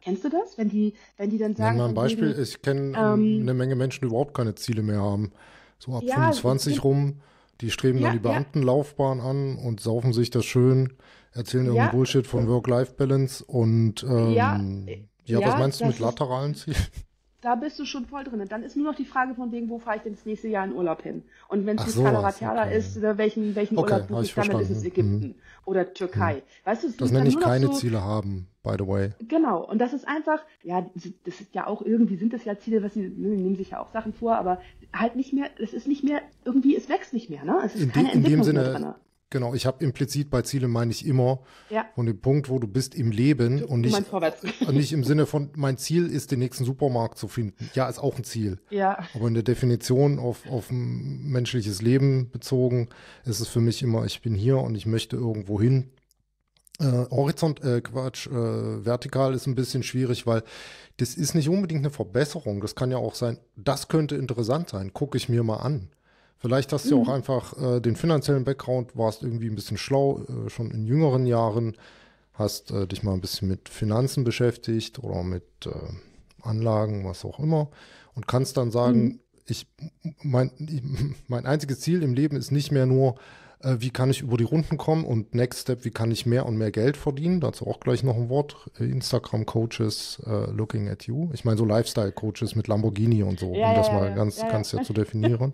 Kennst du das? Wenn die, wenn die dann Nenn sagen, mal ein von Beispiel. wegen, Ich kenne ähm, eine Menge Menschen, die überhaupt keine Ziele mehr haben. So ab ja, fünfundzwanzig sind, rum, die streben dann ja, die ja, Beamtenlaufbahn an und saufen sich das schön, erzählen irgendeinen ja, Bullshit von Work-Life-Balance und ja, ähm, ja, was ja, meinst du mit das ist, lateralen Zielen? da bist du schon voll drin. Dann ist nur noch die Frage von wegen, wo fahre ich denn das nächste Jahr in Urlaub hin? Und wenn es Ach nicht sowas, Kalaratjada okay. ist, oder welchen, welchen Okay, Urlaub habe buche ich ich dann, dann ist es verstanden. Hm, Ägypten oder hm. Türkei. Weißt du, es Das sind nenne dann ich nur noch keine so, Ziele haben, by the way. genau, und das ist einfach, ja, das ist ja auch irgendwie, sind das ja Ziele, was sie, ne, die nehmen sich ja auch Sachen vor, aber halt nicht mehr, es ist nicht mehr, irgendwie, es wächst nicht mehr, ne? Es ist In, de, keine in dem Entwicklung mehr Sinne, drin. genau, ich habe implizit bei Ziele meine ich immer Ja, von dem Punkt, wo du bist im Leben du, und du nicht, meinst vorwärts. nicht im Sinne von, mein Ziel ist, den nächsten Supermarkt zu finden. Ja, ist auch ein Ziel. Ja, Aber in der Definition auf, auf ein menschliches Leben bezogen ist es für mich immer, ich bin hier und ich möchte irgendwo hin. Äh, Horizont, äh, Quatsch, äh, vertikal ist ein bisschen schwierig, weil das ist nicht unbedingt eine Verbesserung. Das kann ja auch sein, das könnte interessant sein. Gucke ich mir mal an. Vielleicht hast du ja auch mhm. einfach äh, den finanziellen Background, warst irgendwie ein bisschen schlau, äh, schon in jüngeren Jahren, hast äh, dich mal ein bisschen mit Finanzen beschäftigt oder mit äh, Anlagen, was auch immer, und kannst dann Mhm. sagen, ich, mein, ich, mein einziges Ziel im Leben ist nicht mehr nur, äh, wie kann ich über die Runden kommen und Next Step, wie kann ich mehr und mehr Geld verdienen? Dazu auch gleich noch ein Wort. Äh, Instagram-Coaches uh, looking at you. Ich meine so Lifestyle-Coaches mit Lamborghini und so, Ja, um ja, das ja, mal ja, ganz, ja, ganz ja ja. zu definieren.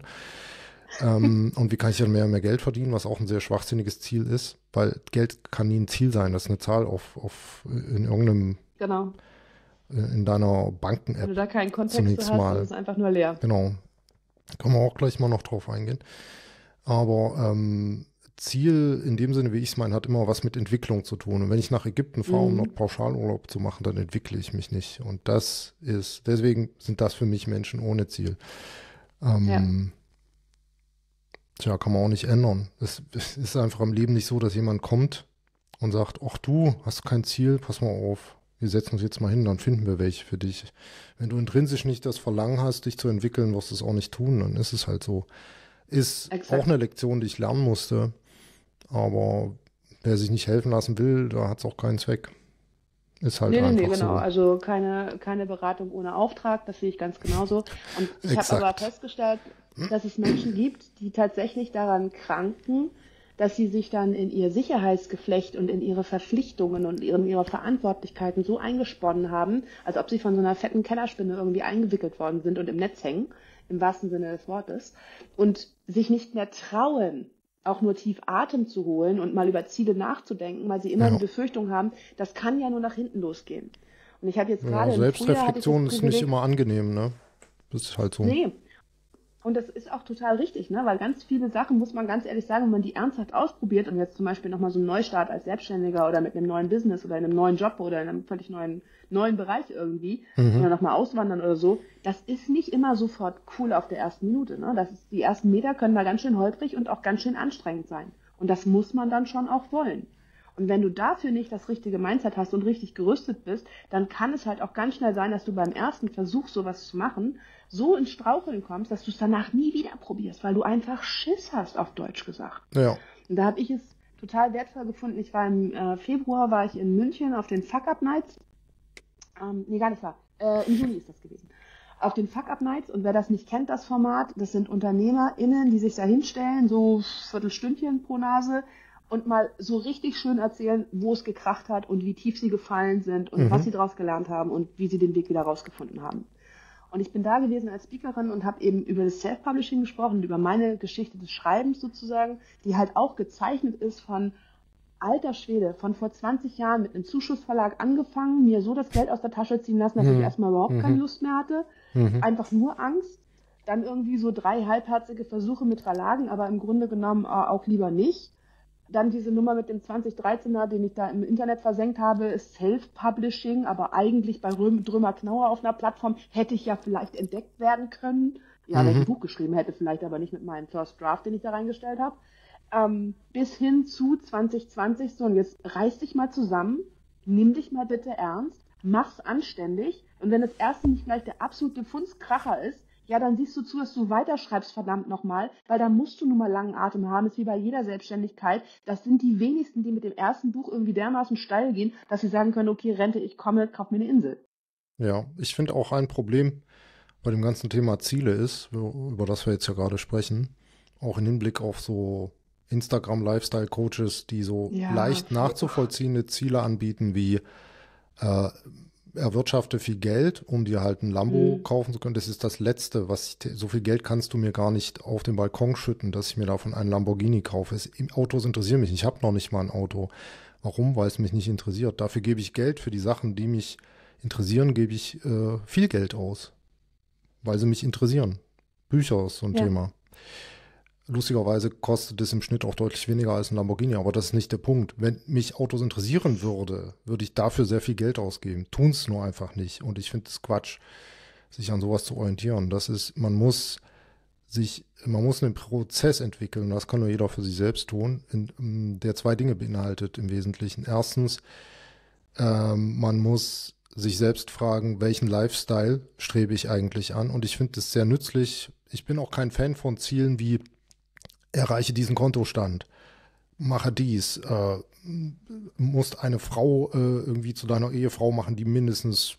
Ähm, und wie kann ich dann mehr und mehr Geld verdienen, was auch ein sehr schwachsinniges Ziel ist, weil Geld kann nie ein Ziel sein. Das ist eine Zahl auf, auf in irgendeinem, Genau. in deiner Wenn du Banken-App da keinen Kontext zu zunächst hast, ist mal. es einfach nur leer. Genau. Können wir auch gleich mal noch drauf eingehen. Aber ähm, Ziel in dem Sinne, wie ich es meine, hat immer was mit Entwicklung zu tun. Und wenn ich nach Ägypten fahre, um dort Mhm. Pauschalurlaub zu machen, dann entwickle ich mich nicht. Und das ist, deswegen sind das für mich Menschen ohne Ziel. Ja. Ähm, tja, kann man auch nicht ändern. Es, es ist einfach im Leben nicht so, dass jemand kommt und sagt, ach du, hast kein Ziel, pass mal auf. Wir setzen uns jetzt mal hin, dann finden wir welche für dich. Wenn du intrinsisch nicht das Verlangen hast, dich zu entwickeln, wirst du es auch nicht tun, dann ist es halt so. Ist auch Exakt. eine Lektion, die ich lernen musste. Aber wer sich nicht helfen lassen will, da hat es auch keinen Zweck. Ist halt Nee, nee, nee, einfach genau. so. Also keine, keine Beratung ohne Auftrag, das sehe ich ganz genauso. Und ich habe aber Exakt. festgestellt, dass es Menschen gibt, die tatsächlich daran kranken, dass sie sich dann in ihr Sicherheitsgeflecht und in ihre Verpflichtungen und in ihre Verantwortlichkeiten so eingesponnen haben, als ob sie von so einer fetten Kellerspinne irgendwie eingewickelt worden sind und im Netz hängen, im wahrsten Sinne des Wortes, und sich nicht mehr trauen, auch nur tief Atem zu holen und mal über Ziele nachzudenken, weil sie immer die Ja. Befürchtung haben, das kann ja nur nach hinten losgehen. Und ich habe jetzt Ja, gerade im Frühjahr hatte ich das Selbstreflexion ist nicht Privileg, immer angenehm, ne? Das ist halt so. nee, und das ist auch total richtig, ne? Weil ganz viele Sachen, muss man ganz ehrlich sagen, wenn man die ernsthaft ausprobiert und jetzt zum Beispiel nochmal so einen Neustart als Selbstständiger oder mit einem neuen Business oder in einem neuen Job oder in einem völlig neuen, neuen Bereich irgendwie Mhm. oder nochmal auswandern oder so, das ist nicht immer sofort cool auf der ersten Minute, ne? Das ist, die ersten Meter können da ganz schön holprig und auch ganz schön anstrengend sein. Und das muss man dann schon auch wollen. Und wenn du dafür nicht das richtige Mindset hast und richtig gerüstet bist, dann kann es halt auch ganz schnell sein, dass du beim ersten Versuch, sowas zu machen, so ins Straucheln kommst, dass du es danach nie wieder probierst, weil du einfach Schiss hast, auf Deutsch gesagt. Ja. Und da habe ich es total wertvoll gefunden. Ich war im äh, Februar, war ich in München auf den Fuck-Up-Nights. Ähm, nee, gar nicht wahr. Äh, im Juni ist das gewesen. Auf den Fuck-Up-Nights, und wer das nicht kennt, das Format, das sind UnternehmerInnen, die sich da hinstellen, so Viertelstündchen pro Nase, und mal so richtig schön erzählen, wo es gekracht hat und wie tief sie gefallen sind und was Mhm. sie daraus gelernt haben und wie sie den Weg wieder rausgefunden haben. Und ich bin da gewesen als Speakerin und habe eben über das Self-Publishing gesprochen, über meine Geschichte des Schreibens sozusagen, die halt auch gezeichnet ist von alter Schwede, von vor zwanzig Jahren mit einem Zuschussverlag angefangen, mir so das Geld aus der Tasche ziehen lassen, dass ich Mhm. erstmal überhaupt keine Mhm. Lust mehr hatte, Mhm. einfach nur Angst, dann irgendwie so drei halbherzige Versuche mit Verlagen, aber im Grunde genommen äh, auch lieber nicht. Dann diese Nummer mit dem zwanzig dreizehner, den ich da im Internet versenkt habe, ist Self-Publishing, aber eigentlich bei Röm, Drömer Knauer auf einer Plattform hätte ich ja vielleicht entdeckt werden können. Ja, wenn ich ein Mhm. Buch geschrieben hätte, vielleicht aber nicht mit meinem First Draft, den ich da reingestellt habe. Ähm, bis hin zu zwanzig zwanzig, so, und jetzt reiß dich mal zusammen, nimm dich mal bitte ernst, mach's anständig, und wenn das erste nicht gleich der absolute Fundskracher ist, Ja, dann siehst du zu, dass du weiterschreibst, verdammt nochmal, weil dann musst du nun mal langen Atem haben. Das ist wie bei jeder Selbstständigkeit. Das sind die wenigsten, die mit dem ersten Buch irgendwie dermaßen steil gehen, dass sie sagen können, okay, Rente, ich komme, kauf mir eine Insel. Ja, ich finde auch ein Problem bei dem ganzen Thema Ziele ist, über das wir jetzt ja gerade sprechen, auch im Hinblick auf so Instagram-Lifestyle-Coaches, die so Ja, leicht nachzuvollziehende Ziele anbieten, wie äh, erwirtschafte viel Geld, um dir halt ein Lambo hm. kaufen zu können. Das ist das Letzte, was ich, so viel Geld kannst du mir gar nicht auf den Balkon schütten, dass ich mir davon einen Lamborghini kaufe. Es, Autos interessieren mich nicht. Ich habe noch nicht mal ein Auto. Warum? Weil es mich nicht interessiert. Dafür gebe ich Geld für die Sachen, die mich interessieren, gebe ich äh, viel Geld aus, weil sie mich interessieren. Bücher ist so ein Ja. Thema. Lustigerweise kostet es im Schnitt auch deutlich weniger als ein Lamborghini, aber das ist nicht der Punkt. Wenn mich Autos interessieren würde, würde ich dafür sehr viel Geld ausgeben. Tun es nur einfach nicht. Und ich finde es Quatsch, sich an sowas zu orientieren. Das ist, man muss sich, man muss einen Prozess entwickeln. Das kann nur jeder für sich selbst tun, in, der zwei Dinge beinhaltet im Wesentlichen. Erstens, ähm, man muss sich selbst fragen, welchen Lifestyle strebe ich eigentlich an? Und ich finde es sehr nützlich. Ich bin auch kein Fan von Zielen wie erreiche diesen Kontostand, mache dies, äh, musst eine Frau äh, irgendwie zu deiner Ehefrau machen, die mindestens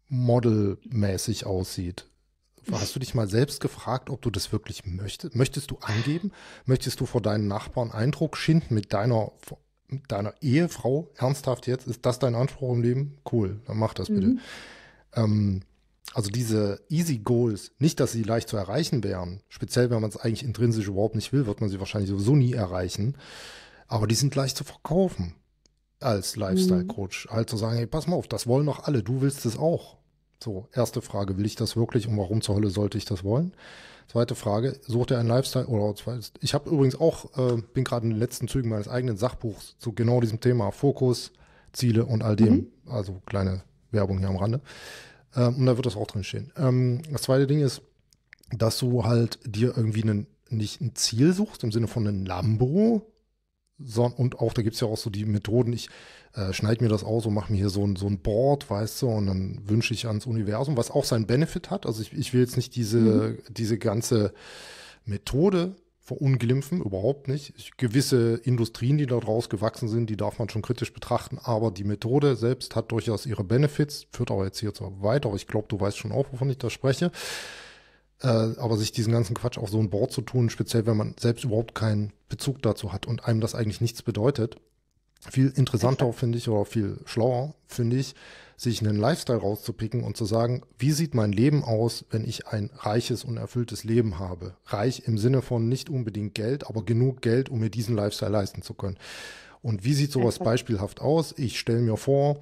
modelmäßig aussieht. Hast du dich mal selbst gefragt, ob du das wirklich möchtest? Möchtest du angeben? Möchtest du vor deinen Nachbarn Eindruck schinden mit deiner, mit deiner Ehefrau? Ernsthaft jetzt? Ist das dein Anspruch im Leben? Cool, dann mach das bitte. Mhm. Ähm, Also diese Easy Goals, nicht, dass sie leicht zu erreichen wären, speziell wenn man es eigentlich intrinsisch überhaupt nicht will, wird man sie wahrscheinlich sowieso nie erreichen, aber die sind leicht zu verkaufen als Lifestyle-Coach. Halt zu sagen, hey, pass mal auf, das wollen doch alle, du willst es auch. So, erste Frage, will ich das wirklich und warum zur Hölle sollte ich das wollen? Zweite Frage, sucht ihr einen Lifestyle oder zweites, ich habe übrigens auch, äh, bin gerade in den letzten Zügen meines eigenen Sachbuchs zu genau diesem Thema, Fokus, Ziele und all dem, Mhm. also kleine Werbung hier am Rande. Ähm, und da wird das auch drin stehen. Ähm, das zweite Ding ist, dass du halt dir irgendwie einen, nicht ein Ziel suchst, im Sinne von einem Lambo, sondern, und auch, da gibt's ja auch so die Methoden, ich äh, schneide mir das aus und mache mir hier so ein, so ein Board, weißt du, und dann wünsche ich ans Universum, was auch seinen Benefit hat. Also ich, ich will jetzt nicht diese, Mhm. diese ganze Methode verunglimpfen, überhaupt nicht. Ich, gewisse Industrien, die daraus gewachsen sind, die darf man schon kritisch betrachten, aber die Methode selbst hat durchaus ihre Benefits, führt auch jetzt hier zwar weit, aber ich glaube, du weißt schon auch, wovon ich da spreche. Äh, aber sich diesen ganzen Quatsch auf so ein Board zu tun, speziell wenn man selbst überhaupt keinen Bezug dazu hat und einem das eigentlich nichts bedeutet, viel interessanter Exakt. finde ich oder viel schlauer finde ich, sich einen Lifestyle rauszupicken und zu sagen, wie sieht mein Leben aus, wenn ich ein reiches und erfülltes Leben habe? Reich im Sinne von nicht unbedingt Geld, aber genug Geld, um mir diesen Lifestyle leisten zu können. Und wie sieht sowas Exakt. beispielhaft aus? Ich stelle mir vor,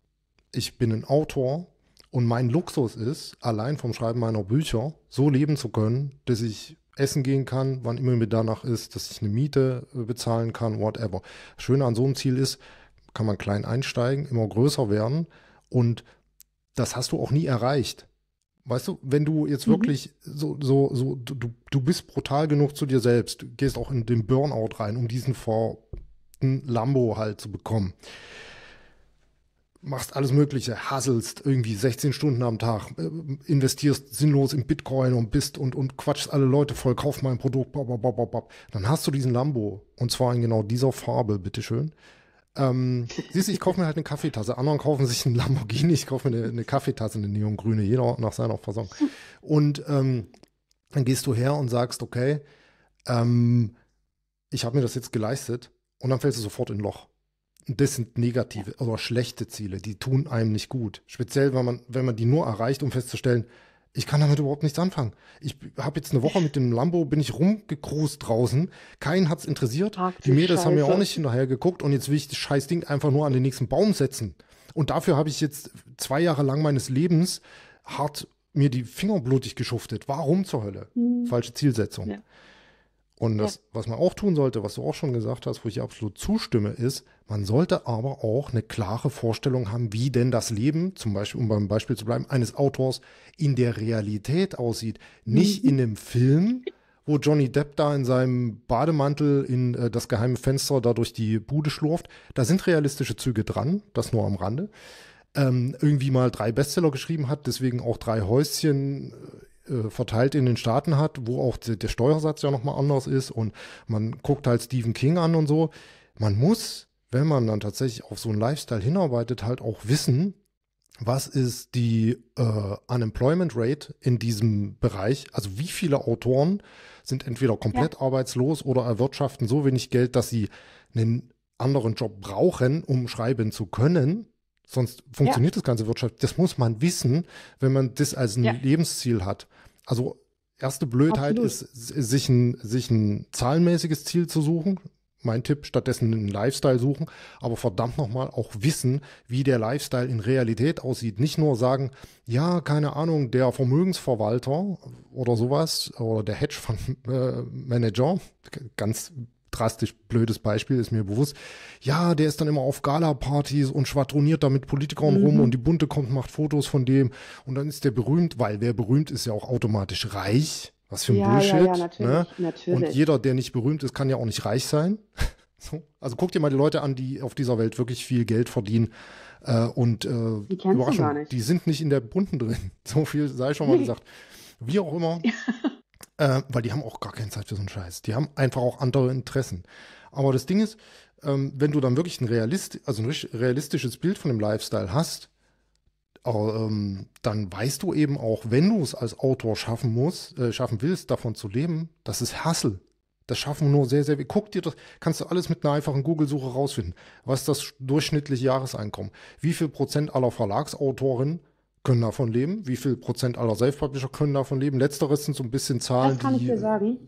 ich bin ein Autor und mein Luxus ist, allein vom Schreiben meiner Bücher so leben zu können, dass ich essen gehen kann, wann immer mir danach ist, dass ich eine Miete äh, bezahlen kann, whatever. Das Schöne an so einem Ziel ist, kann man klein einsteigen, immer größer werden und das hast du auch nie erreicht. Weißt du, wenn du jetzt Mhm. wirklich so, so, so, du, du bist brutal genug zu dir selbst, du gehst auch in den Burnout rein, um diesen verdammten Lambo halt zu bekommen. Machst alles Mögliche, hasselst irgendwie sechzehn Stunden am Tag, äh, investierst sinnlos in Bitcoin und bist und, und quatschst alle Leute voll, kauf mein Produkt, bop, bop, bop, bop. Dann hast du diesen Lambo und zwar in genau dieser Farbe, bitteschön. Ähm, siehst du, ich kaufe mir halt eine Kaffeetasse. Anderen kaufen sich einen Lamborghini, ich kaufe mir eine, eine Kaffeetasse, eine neongrüne, jeder nach seiner Fassung. Und ähm, dann gehst du her und sagst, okay, ähm, ich habe mir das jetzt geleistet und dann fällst du sofort in ein Loch. Und das sind Ja. negative oder schlechte Ziele, die tun einem nicht gut. Speziell, wenn man, wenn man die nur erreicht, um festzustellen, ich kann damit überhaupt nichts anfangen. Ich habe jetzt eine Woche mit dem Lambo, bin ich rumgecruised draußen. Keinen hat's interessiert. Ach Die du Mädels haben mir auch Scheiße. nicht hinterher geguckt und jetzt will ich das scheiß Ding einfach nur an den nächsten Baum setzen. Und dafür habe ich jetzt zwei Jahre lang meines Lebens hart mir die Finger blutig geschuftet. Warum zur Hölle? Mhm. Falsche Zielsetzung. Ja. Und Ja. das, was man auch tun sollte, was du auch schon gesagt hast, wo ich absolut zustimme, ist, man sollte aber auch eine klare Vorstellung haben, wie denn das Leben, zum Beispiel, um beim Beispiel zu bleiben, eines Autors in der Realität aussieht. Nicht Mhm. in einem Film, wo Johnny Depp da in seinem Bademantel in äh, das geheime Fenster da durch die Bude schlurft. Da sind realistische Züge dran, das nur am Rande. Ähm, irgendwie mal drei Bestseller geschrieben hat, deswegen auch drei Häuschen äh, verteilt in den Staaten hat, wo auch der, der Steuersatz ja nochmal anders ist und man guckt halt Stephen King an und so. Man muss, wenn man dann tatsächlich auf so einen Lifestyle hinarbeitet, halt auch wissen, was ist die äh, Unemployment Rate in diesem Bereich? Also wie viele Autoren sind entweder komplett ja. arbeitslos oder erwirtschaften so wenig Geld, dass sie einen anderen Job brauchen, um schreiben zu können? Sonst funktioniert ja. das ganze Wirtschaft. Das muss man wissen, wenn man das als ein ja. Lebensziel hat. Also erste Blödheit Absolut. ist, sich ein, sich ein zahlenmäßiges Ziel zu suchen. Mein Tipp, stattdessen einen Lifestyle suchen, aber verdammt nochmal auch wissen, wie der Lifestyle in Realität aussieht. Nicht nur sagen, ja, keine Ahnung, der Vermögensverwalter oder sowas oder der Hedgefondsmanager, ganz drastisch blödes Beispiel, ist mir bewusst, ja, der ist dann immer auf Gala-Partys und schwadroniert da mit Politikern mhm. rum und die Bunte kommt, macht Fotos von dem und dann ist der berühmt, weil wer berühmt ist ja auch automatisch reich. Was für ein ja, Bullshit. Ja, ja, natürlich, ne? natürlich. Und jeder, der nicht berühmt ist, kann ja auch nicht reich sein. So. Also guck dir mal die Leute an, die auf dieser Welt wirklich viel Geld verdienen. Äh, und äh, die kennst du gar nicht. Die sind nicht in der Bunten drin. So viel sei schon mal gesagt. Wie auch immer. äh, weil die haben auch gar keine Zeit für so einen Scheiß. Die haben einfach auch andere Interessen. Aber das Ding ist, ähm, wenn du dann wirklich ein, Realist, also ein realistisches Bild von dem Lifestyle hast, Ähm, dann weißt du eben auch, wenn du es als Autor schaffen musst, äh, schaffen willst, davon zu leben, das ist Hustle. Das schaffen nur sehr, sehr, guck dir das, kannst du alles mit einer einfachen Google-Suche rausfinden. Was ist das durchschnittliche Jahreseinkommen? Wie viel Prozent aller Verlagsautoren können davon leben? Wie viel Prozent aller Self-Publisher können davon leben? Letzteres sind so ein bisschen Zahlen, das kann die, ich dir sagen.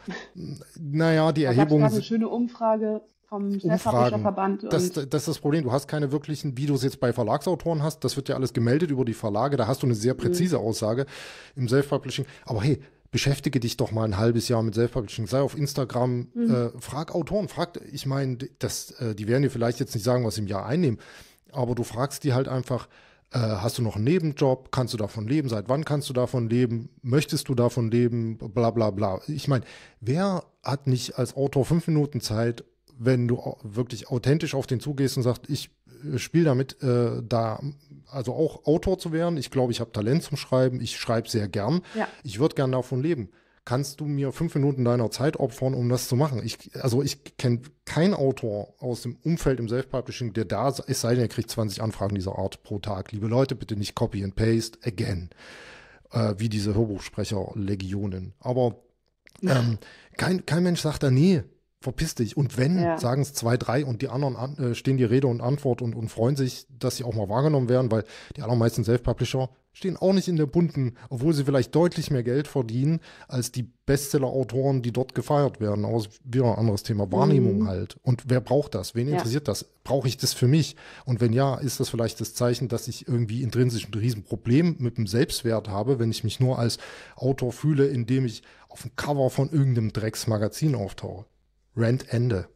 Naja, die da Erhebungen. Das ist eine schöne Umfrage vom Self-Publisher-Verband. Das, das ist das Problem. Du hast keine wirklichen, wie du es jetzt bei Verlagsautoren hast, das wird ja alles gemeldet über die Verlage, da hast du eine sehr präzise mhm. Aussage im Self-Publishing. Aber hey, beschäftige dich doch mal ein halbes Jahr mit Self-Publishing, sei auf Instagram, mhm. äh, frag Autoren, frag, ich meine, das, äh, die werden dir vielleicht jetzt nicht sagen, was sie im Jahr einnehmen, aber du fragst die halt einfach, äh, hast du noch einen Nebenjob, kannst du davon leben, seit wann kannst du davon leben, möchtest du davon leben, bla bla bla. Ich meine, wer hat nicht als Autor fünf Minuten Zeit, wenn du wirklich authentisch auf den zugehst und sagst, ich spiele damit, äh, da also auch Autor zu werden. Ich glaube, ich habe Talent zum Schreiben. Ich schreibe sehr gern. Ja. Ich würde gern davon leben. Kannst du mir fünf Minuten deiner Zeit opfern, um das zu machen? Ich, also ich kenne keinen Autor aus dem Umfeld im Self-Publishing, der da ist, es sei denn, er kriegt zwanzig Anfragen dieser Art pro Tag. Liebe Leute, bitte nicht Copy and Paste again, äh, wie diese Hörbuchsprecher-Legionen. Aber ähm, kein, kein Mensch sagt da, nee, verpiss dich. Und wenn, ja. sagen es zwei, drei und die anderen an, äh, stehen die Rede und Antwort und, und freuen sich, dass sie auch mal wahrgenommen werden, weil die allermeisten Self-Publisher stehen auch nicht in der Bunten, obwohl sie vielleicht deutlich mehr Geld verdienen als die Bestseller-Autoren, die dort gefeiert werden. Aber wieder ein anderes Thema, Wahrnehmung mhm. halt. Und wer braucht das? Wen ja. interessiert das? Brauche ich das für mich? Und wenn ja, ist das vielleicht das Zeichen, dass ich irgendwie intrinsisch ein Riesenproblem mit dem Selbstwert habe, wenn ich mich nur als Autor fühle, indem ich auf dem Cover von irgendeinem Drecksmagazin auftauche. Rant Ende.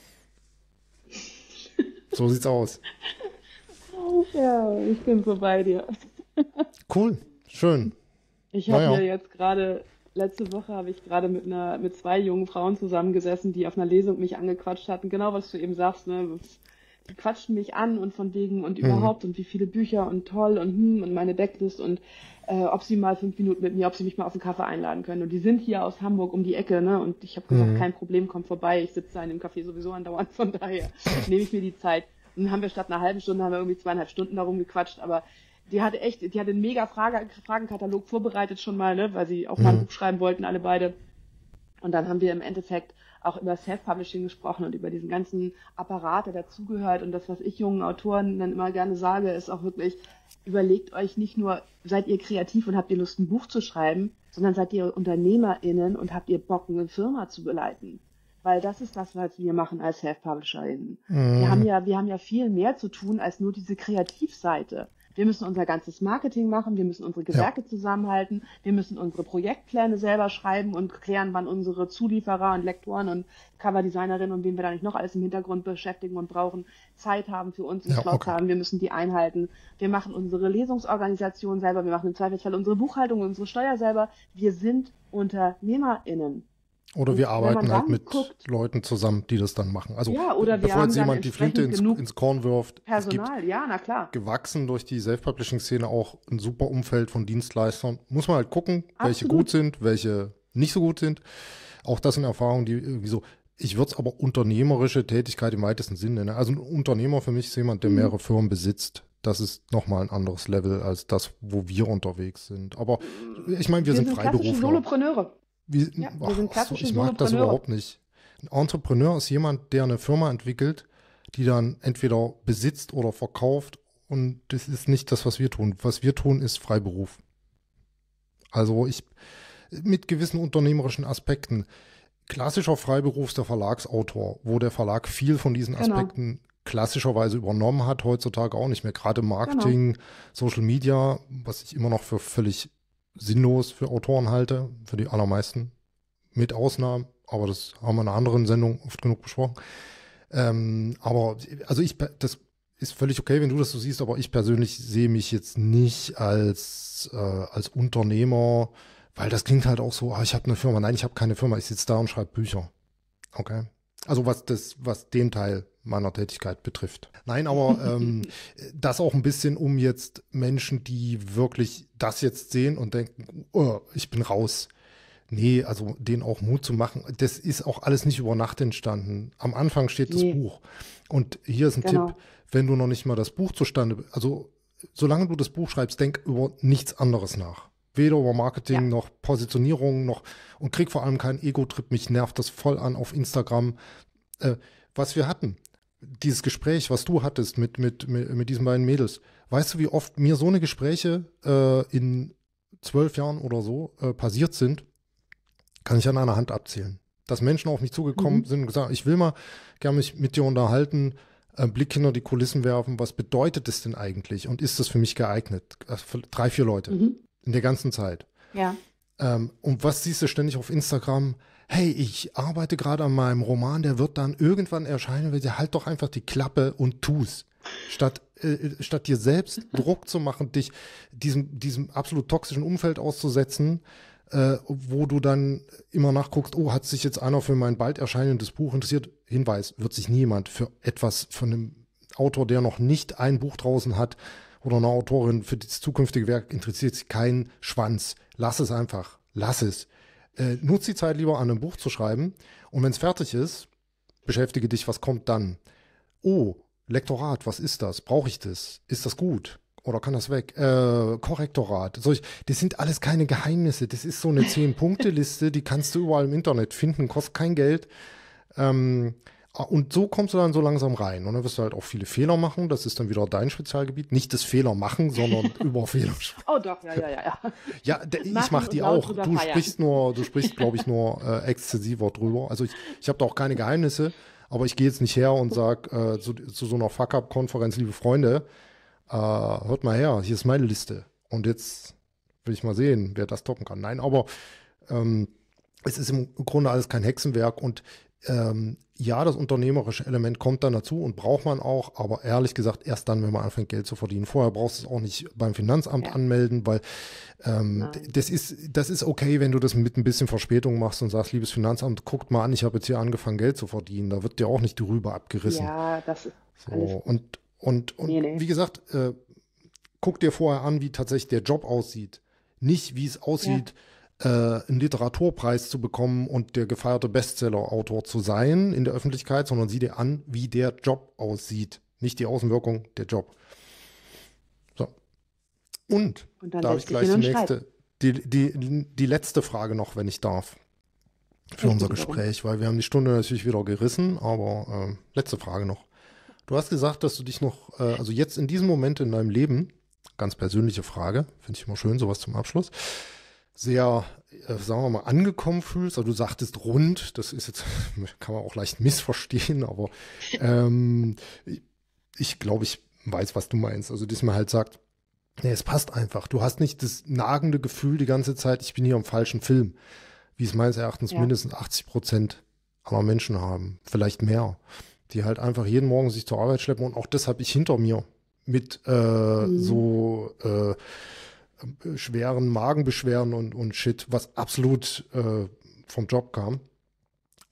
So sieht's aus. Ja, ich bin so bei dir. Cool, schön. Ich habe naja. mir jetzt gerade, letzte Woche habe ich gerade mit einer, mit zwei jungen Frauen zusammengesessen, die auf einer Lesung mich angequatscht hatten. Genau, was du eben sagst, ne? Die quatschen mich an und von wegen und mhm. überhaupt und wie viele Bücher und toll und hm und meine Backlist und äh, ob sie mal fünf Minuten mit mir, ob sie mich mal auf einen Kaffee einladen können. Und die sind hier aus Hamburg um die Ecke, ne? Und ich habe gesagt, mhm. kein Problem, komm vorbei. Ich sitze da in dem Café sowieso andauernd, von daher nehme ich mir die Zeit. Und dann haben wir statt einer halben Stunde haben wir irgendwie zweieinhalb Stunden darum gequatscht, aber die hatte echt, die hatte einen mega Frage, Fragenkatalog vorbereitet schon mal, ne? Weil sie auch mhm. mal ein Buch schreiben wollten, alle beide. Und dann haben wir im Endeffekt auch über Self-Publishing gesprochen und über diesen ganzen Apparat, der dazugehört. Und das, was ich jungen Autoren dann immer gerne sage, ist auch wirklich, überlegt euch nicht nur, seid ihr kreativ und habt ihr Lust, ein Buch zu schreiben, sondern seid ihr UnternehmerInnen und habt ihr Bock, eine Firma zu beleiten. Weil das ist das, was wir machen als Self-PublisherInnen. Mhm. Wir haben ja, wir haben ja viel mehr zu tun als nur diese Kreativseite. Wir müssen unser ganzes Marketing machen, wir müssen unsere Gewerke ja. zusammenhalten, wir müssen unsere Projektpläne selber schreiben und klären, wann unsere Zulieferer und Lektoren und Coverdesignerinnen und wen wir da nicht noch alles im Hintergrund beschäftigen und brauchen, Zeit haben für uns und ja, Slots okay. haben, wir müssen die einhalten. Wir machen unsere Lesungsorganisation selber, wir machen im Zweifelsfall unsere Buchhaltung und unsere Steuer selber. Wir sind UnternehmerInnen. Oder Und wir wenn man arbeiten halt dann mit guckt, Leuten zusammen, die das dann machen. Also ja, oder wir bevor haben jetzt dann jemand die Flinte entsprechend ins, genug ins Korn wirft, es gibt Personal. Ja, na klar, gewachsen durch die Self-Publishing-Szene auch ein super Umfeld von Dienstleistern. Muss man halt gucken, welche gut absolut. sind, welche nicht so gut sind. Auch das sind Erfahrungen, die irgendwie so, ich würde es aber unternehmerische Tätigkeit im weitesten Sinne nennen. Also ein Unternehmer für mich ist jemand, der Mhm. mehrere Firmen besitzt. Das ist nochmal ein anderes Level als das, wo wir unterwegs sind. Aber ich meine, wir Wir sind sind klassische Freiberufler. Solopreneure. Wie, Ja, wir sind ach so, klassische ich mag das Solopreneure. überhaupt nicht. Ein Entrepreneur ist jemand, der eine Firma entwickelt, die dann entweder besitzt oder verkauft. Und das ist nicht das, was wir tun. Was wir tun, ist Freiberuf. Also ich, mit gewissen unternehmerischen Aspekten. Klassischer Freiberuf ist der Verlagsautor, wo der Verlag viel von diesen Genau, Aspekten klassischerweise übernommen hat, heutzutage auch nicht mehr. Gerade genau. Marketing, Social Media, was ich immer noch für völlig sinnlos für Autoren halte, für die allermeisten, mit Ausnahmen, aber das haben wir in einer anderen Sendung oft genug besprochen. Ähm, aber also ich, das ist völlig okay, wenn du das so siehst, aber ich persönlich sehe mich jetzt nicht als, äh, als Unternehmer, weil das klingt halt auch so, ah, ich habe eine Firma. Nein, ich habe keine Firma, ich sitze da und schreibe Bücher. Okay. Also was das, was den Teil meiner Tätigkeit betrifft. Nein, aber ähm, das auch ein bisschen, um jetzt Menschen, die wirklich das jetzt sehen und denken, oh, ich bin raus. Nee, also denen auch Mut zu machen. Das ist auch alles nicht über Nacht entstanden. Am Anfang steht das Nee, Buch. Und hier ist ein Tipp, genau. wenn du noch nicht mal das Buch zustande, also solange du das Buch schreibst, denk über nichts anderes nach. Weder über Ja, Marketing noch Positionierung noch und krieg vor allem keinen Ego-Trip. Mich nervt das voll an auf Instagram. Äh, was wir hatten, dieses Gespräch, was du hattest mit, mit, mit, mit diesen beiden Mädels. Weißt du, wie oft mir so eine Gespräche äh, in zwölf Jahren oder so äh, passiert sind? Kann ich an einer Hand abzählen. Dass Menschen auf mich zugekommen mhm. sind und gesagt, ich will mal gerne mich mit dir unterhalten, einen Blick hinter die Kulissen werfen. Was bedeutet das denn eigentlich? Und ist das für mich geeignet? Also für drei, vier Leute Mhm. in der ganzen Zeit. Ja, Ähm, und was siehst du ständig auf Instagram? Hey, ich arbeite gerade an meinem Roman, der wird dann irgendwann erscheinen. Will dir halt doch einfach die Klappe und tu's. Statt, äh, statt dir selbst Druck zu machen, dich diesem, diesem absolut toxischen Umfeld auszusetzen, äh, wo du dann immer nachguckst, oh, hat sich jetzt einer für mein bald erscheinendes Buch interessiert? Hinweis, wird sich niemand für etwas von einem Autor, der noch nicht ein Buch draußen hat, oder eine Autorin für das zukünftige Werk interessiert sich kein Schwanz. Lass es einfach. Lass es. Äh, nutz die Zeit lieber an einem Buch zu schreiben. Und wenn es fertig ist, beschäftige dich, was kommt dann? Oh, Lektorat, was ist das? Brauche ich das? Ist das gut? Oder kann das weg? Äh, Korrektorat. Solch, das sind alles keine Geheimnisse. Das ist so eine zehn-Punkte-Liste, die kannst du überall im Internet finden, kostet kein Geld. Ähm, und so kommst du dann so langsam rein. Und dann wirst du halt auch viele Fehler machen. Das ist dann wieder dein Spezialgebiet. Nicht das Fehler machen, sondern über Fehler sprechen. oh doch, ja, ja, ja, ja. Ja, der, ich Machen mach und die laut auch. drüber Du feiern. sprichst nur, du sprichst, glaube ich, nur äh, exzessiver drüber. Also ich, ich habe da auch keine Geheimnisse, aber ich gehe jetzt nicht her und sag äh, zu, zu so einer Fuck-Up-Konferenz, liebe Freunde, äh, hört mal her, hier ist meine Liste. Und jetzt will ich mal sehen, wer das toppen kann. Nein, aber ähm, es ist im Grunde alles kein Hexenwerk und ähm, ja, das unternehmerische Element kommt dann dazu und braucht man auch, aber ehrlich gesagt erst dann, wenn man anfängt, Geld zu verdienen. Vorher brauchst du es auch nicht beim Finanzamt Ja, anmelden, weil ähm, d- nein. das ist, das ist okay, wenn du das mit ein bisschen Verspätung machst und sagst, liebes Finanzamt, guckt mal an, ich habe jetzt hier angefangen, Geld zu verdienen. Da wird dir auch nicht die Rübe abgerissen. Ja, das ist So, alles gut. und, und, und Nee, wie nee. gesagt, äh, guck dir vorher an, wie tatsächlich der Job aussieht. Nicht, wie es Ja, aussieht, äh, einen Literaturpreis zu bekommen und der gefeierte Bestseller-Autor zu sein in der Öffentlichkeit, sondern sieh dir an, wie der Job aussieht. Nicht die Außenwirkung, der Job. So. Und und dann da habe ich setz dich gleich hin die und schreib. nächste, die, die, die letzte Frage noch, wenn ich darf, für Ich unser bitte darum. Gespräch, weil wir haben die Stunde natürlich wieder gerissen, aber ähm, letzte Frage noch. Du hast gesagt, dass du dich noch, äh, also jetzt in diesem Moment in deinem Leben, ganz persönliche Frage, finde ich immer schön, sowas zum Abschluss, sehr, äh, sagen wir mal, angekommen fühlst. Also du sagtest rund, das ist jetzt, kann man auch leicht missverstehen, aber ähm, ich, ich glaube, ich weiß, was du meinst. Also, dass man halt sagt, nee, es passt einfach. Du hast nicht das nagende Gefühl die ganze Zeit, ich bin hier im falschen Film, wie es meines Erachtens Ja. mindestens achtzig Prozent aller Menschen haben, vielleicht mehr, die halt einfach jeden Morgen sich zur Arbeit schleppen und auch das habe ich hinter mir mit äh, Mhm. so äh, schweren Magenbeschwerden und, und Shit, was absolut äh, vom Job kam.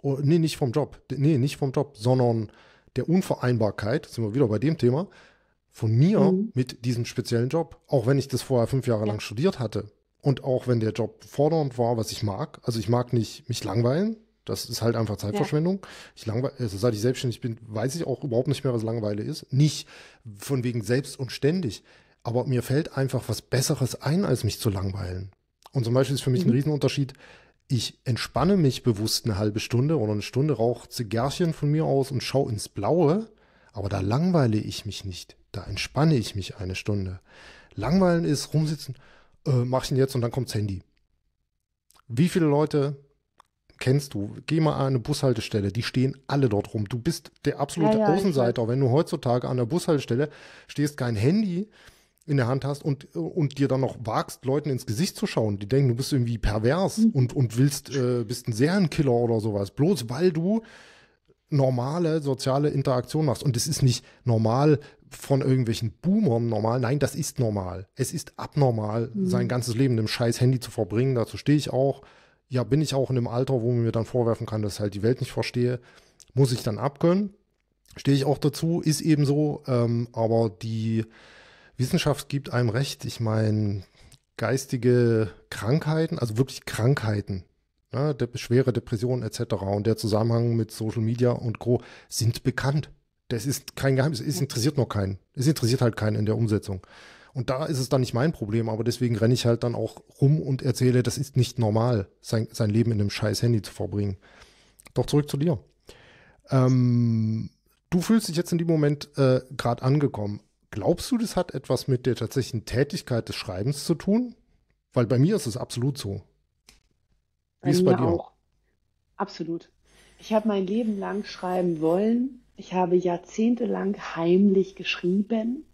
Oh, nee, nicht vom Job. Nee, nicht vom Job, sondern der Unvereinbarkeit, sind wir wieder bei dem Thema, von mir Mhm. mit diesem speziellen Job. Auch wenn ich das vorher fünf Jahre Ja. lang studiert hatte. Und auch wenn der Job fordernd war, was ich mag. Also ich mag nicht mich langweilen. Das ist halt einfach Ja. Zeitverschwendung. Ich langweile, also seit ich selbstständig bin, weiß ich auch überhaupt nicht mehr, was Langeweile ist. Nicht von wegen selbst und ständig. Aber mir fällt einfach was Besseres ein, als mich zu langweilen. Und zum Beispiel ist für mich ein Mhm. Riesenunterschied. Ich entspanne mich bewusst eine halbe Stunde oder eine Stunde, rauche Zigarrchen von mir aus und schaue ins Blaue. Aber da langweile ich mich nicht. Da entspanne ich mich eine Stunde. Langweilen ist rumsitzen, äh, mach ich denn jetzt und dann kommt's Handy. Wie viele Leute kennst du? Geh mal an eine Bushaltestelle, die stehen alle dort rum. Du bist der Ja, absolute ja, ich weiß. Außenseiter, wenn du heutzutage an der Bushaltestelle stehst, kein Handy in der Hand hast und, und dir dann noch wagst, Leuten ins Gesicht zu schauen. Die denken, du bist irgendwie pervers Mhm. und, und willst, äh, bist ein Serienkiller oder sowas. Bloß weil du normale soziale Interaktion machst. Und es ist nicht normal von irgendwelchen Boomern normal. Nein, das ist normal. Es ist abnormal, sein Mhm. ganzes Leben in einem scheiß Handy zu verbringen. Dazu stehe ich auch. Ja, bin ich auch in einem Alter, wo man mir dann vorwerfen kann, dass ich halt die Welt nicht verstehe. Muss ich dann abgönnen. Stehe ich auch dazu, ist eben so. Ähm, aber die Wissenschaft gibt einem recht. Ich meine, geistige Krankheiten, also wirklich Krankheiten, ne, de schwere Depressionen et cetera und der Zusammenhang mit Social Media und Co. sind bekannt. Das ist kein Geheimnis. Es Ja. interessiert noch keinen. Es interessiert halt keinen in der Umsetzung. Und da ist es dann nicht mein Problem, aber deswegen renne ich halt dann auch rum und erzähle, das ist nicht normal, sein, sein Leben in einem scheiß Handy zu verbringen. Doch zurück zu dir. Ähm, du fühlst dich jetzt in dem Moment äh, gerade angekommen. Glaubst du, das hat etwas mit der tatsächlichen Tätigkeit des Schreibens zu tun? Weil bei mir ist es absolut so. Wie Bei ist es bei mir dir? auch. Absolut. Ich habe mein Leben lang schreiben wollen. Ich habe jahrzehntelang heimlich geschrieben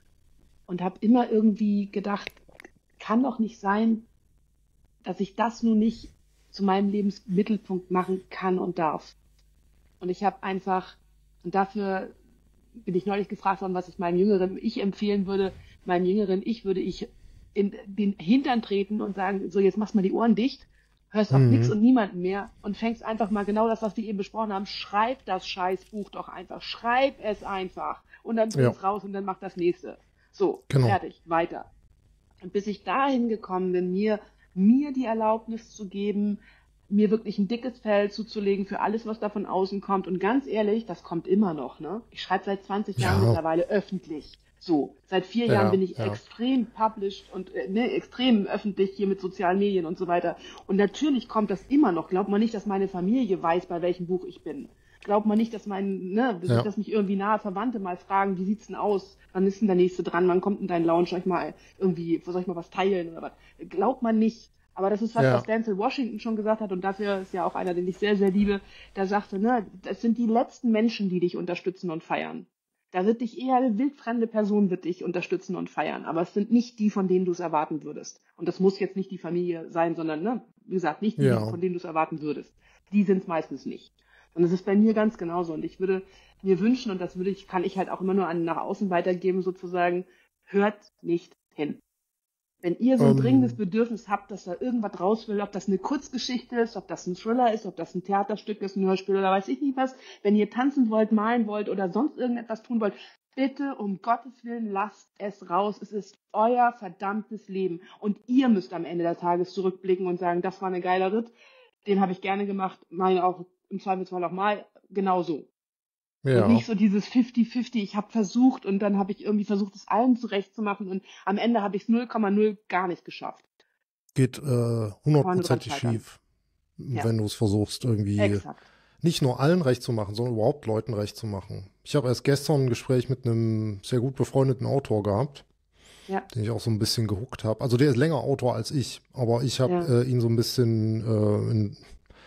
und habe immer irgendwie gedacht, kann doch nicht sein, dass ich das nun nicht zu meinem Lebensmittelpunkt machen kann und darf. Und ich habe einfach, und dafür bin ich neulich gefragt worden, was ich meinem jüngeren Ich empfehlen würde. Meinem jüngeren Ich würde ich in den Hintern treten und sagen, so jetzt machst mal die Ohren dicht, hörst auf nichts Mhm. und niemanden mehr und fängst einfach mal genau das, was wir eben besprochen haben, schreib das Scheißbuch doch einfach, schreib es einfach und dann Ja, bring's raus und dann mach das nächste. So, genau. fertig, weiter. Und bis ich dahin gekommen bin, mir, mir die Erlaubnis zu geben, mir wirklich ein dickes Fell zuzulegen für alles, was da von außen kommt. Und ganz ehrlich, das kommt immer noch, ne? Ich schreibe seit zwanzig Jahren Ja, mittlerweile öffentlich. So, seit vier Jahren bin ja, ich ja. extrem published und äh, ne, extrem öffentlich hier mit sozialen Medien und so weiter. Und natürlich kommt das immer noch. Glaubt man nicht, dass meine Familie weiß, bei welchem Buch ich bin. Glaubt man nicht, dass mein, ne, Ja, dass mich irgendwie nahe Verwandte mal fragen, wie sieht's denn aus? Wann ist denn der nächste dran? Wann kommt denn dein Lounge? Soll ich mal irgendwie, soll ich mal was teilen oder was? Glaubt man nicht. Aber das ist was, was ja, Denzel Washington schon gesagt hat und dafür ist ja auch einer, den ich sehr, sehr liebe. Der sagte, ne, das sind die letzten Menschen, die dich unterstützen und feiern. Da wird dich eher eine wildfremde Person wird dich unterstützen und feiern. Aber es sind nicht die, von denen du es erwarten würdest. Und das muss jetzt nicht die Familie sein, sondern, ne, wie gesagt, nicht die, ja. von denen du es erwarten würdest. Die sind es meistens nicht. Und es ist bei mir ganz genauso. Und ich würde mir wünschen, und das würde ich, kann ich halt auch immer nur an nach außen weitergeben, sozusagen, hört nicht hin. Wenn ihr so ein dringendes Ähm, Bedürfnis habt, dass da irgendwas raus will, ob das eine Kurzgeschichte ist, ob das ein Thriller ist, ob das ein Theaterstück ist, ein Hörspiel oder weiß ich nicht was, wenn ihr tanzen wollt, malen wollt oder sonst irgendetwas tun wollt, bitte um Gottes Willen lasst es raus. Es ist euer verdammtes Leben. Und ihr müsst am Ende des Tages zurückblicken und sagen, das war ein geiler Ritt, den habe ich gerne gemacht, meine auch im Zweifelsfall auch mal genauso. Und ja, nicht so dieses fünfzig fünfzig, ich habe versucht und dann habe ich irgendwie versucht, es allen zurechtzumachen und am Ende habe ich es null Komma null gar nicht geschafft. geht äh, Kann man nur dran hundertprozentig scheitern. schief, Ja, wenn du es versuchst, irgendwie exakt. nicht nur allen recht zu machen, sondern überhaupt Leuten recht zu machen. Ich habe erst gestern ein Gespräch mit einem sehr gut befreundeten Autor gehabt, Ja, den ich auch so ein bisschen gehuckt habe. Also der ist länger Autor als ich, aber ich habe ja, äh, ihn so ein bisschen äh, in,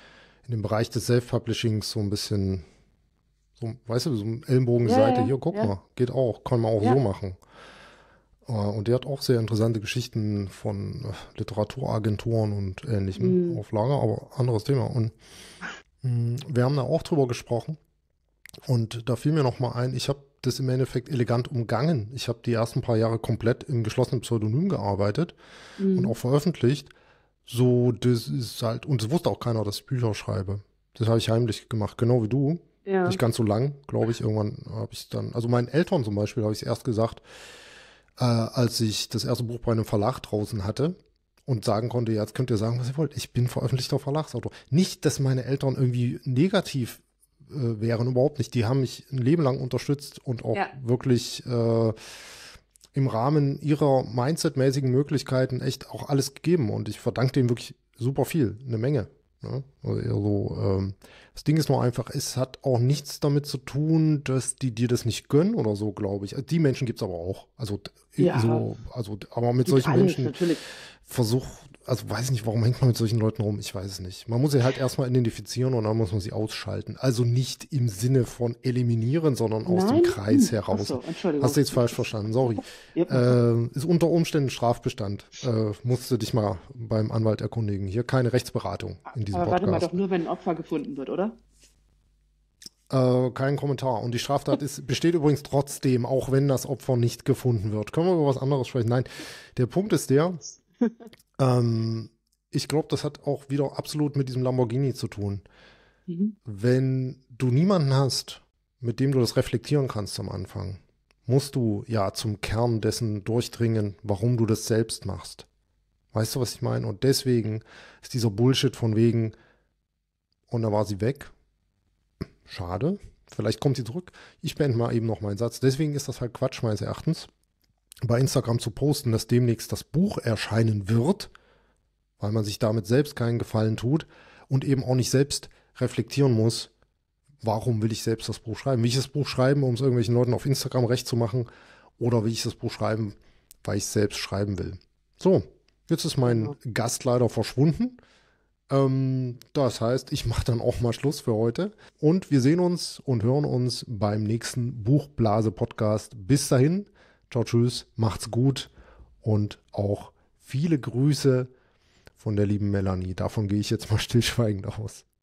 in dem Bereich des Self-Publishings so ein bisschen, so, weißt du, so ein Ellenbogen ja, Seite, ja, hier, guck ja, mal, geht auch, kann man auch so ja. machen. Äh, und der hat auch sehr interessante Geschichten von äh, Literaturagenturen und ähnlichem Hm. auf Lager, aber anderes Thema. Und mh, wir haben da auch drüber gesprochen. Und da fiel mir noch mal ein, ich habe das im Endeffekt elegant umgangen. Ich habe die ersten paar Jahre komplett im geschlossenen Pseudonym gearbeitet und auch Hm. veröffentlicht. So, das ist halt, und es wusste auch keiner, dass ich Bücher schreibe. Das habe ich heimlich gemacht, genau wie du. Ja. Nicht ganz so lang, glaube ich. Irgendwann habe ich dann, also meinen Eltern zum Beispiel habe ich es erst gesagt, äh, als ich das erste Buch bei einem Verlag draußen hatte und sagen konnte, ja, jetzt könnt ihr sagen, was ihr wollt. Ich bin veröffentlichter Verlagsautor. Nicht, dass meine Eltern irgendwie negativ äh, wären, überhaupt nicht. Die haben mich ein Leben lang unterstützt und auch Ja. wirklich äh, im Rahmen ihrer mindsetmäßigen Möglichkeiten echt auch alles gegeben. Und ich verdanke denen wirklich super viel, eine Menge. Ne? Also eher so, ähm, das Ding ist nur einfach, es hat auch nichts damit zu tun, dass die dir das nicht gönnen oder so, glaube ich. Die Menschen gibt es aber auch. Also, Ja, so, also, aber mit gibt solchen alles, Menschen natürlich. versuch, also weiß ich nicht, warum hängt man mit solchen Leuten rum? Ich weiß es nicht. Man muss sie halt erstmal identifizieren und dann muss man sie ausschalten. Also nicht im Sinne von eliminieren, sondern aus dem Nein? Kreis Hm. Ach heraus. so, Entschuldigung. Hast du jetzt falsch verstanden, sorry. Ja. Äh, ist unter Umständen Strafbestand. Äh, musst du dich mal beim Anwalt erkundigen. Hier keine Rechtsberatung in diesem Aber warte mal, Podcast. doch nur, wenn ein Opfer gefunden wird, oder? Äh, kein Kommentar. Und die Straftat ist, besteht übrigens trotzdem, auch wenn das Opfer nicht gefunden wird. Können wir über was anderes sprechen? Nein, der Punkt ist der, ähm, ich glaube, das hat auch wieder absolut mit diesem Lamborghini zu tun. Mhm. Wenn du niemanden hast, mit dem du das reflektieren kannst am Anfang, musst du ja zum Kern dessen durchdringen, warum du das selbst machst. Weißt du, was ich meine? Und deswegen ist dieser Bullshit von wegen, und da war sie weg. Schade. Vielleicht kommt sie zurück. Ich beende mal eben noch meinen Satz. Deswegen ist das halt Quatsch meines Erachtens, bei Instagram zu posten, dass demnächst das Buch erscheinen wird, weil man sich damit selbst keinen Gefallen tut und eben auch nicht selbst reflektieren muss, warum will ich selbst das Buch schreiben? Will ich das Buch schreiben, um es irgendwelchen Leuten auf Instagram recht zu machen, oder will ich das Buch schreiben, weil ich es selbst schreiben will? So, jetzt ist mein Genau. Gast leider verschwunden. Ähm, das heißt, ich mache dann auch mal Schluss für heute und wir sehen uns und hören uns beim nächsten Buchblase-Podcast. Bis dahin, ciao, tschüss, macht's gut und auch viele Grüße von der lieben Melanie. Davon gehe ich jetzt mal stillschweigend aus.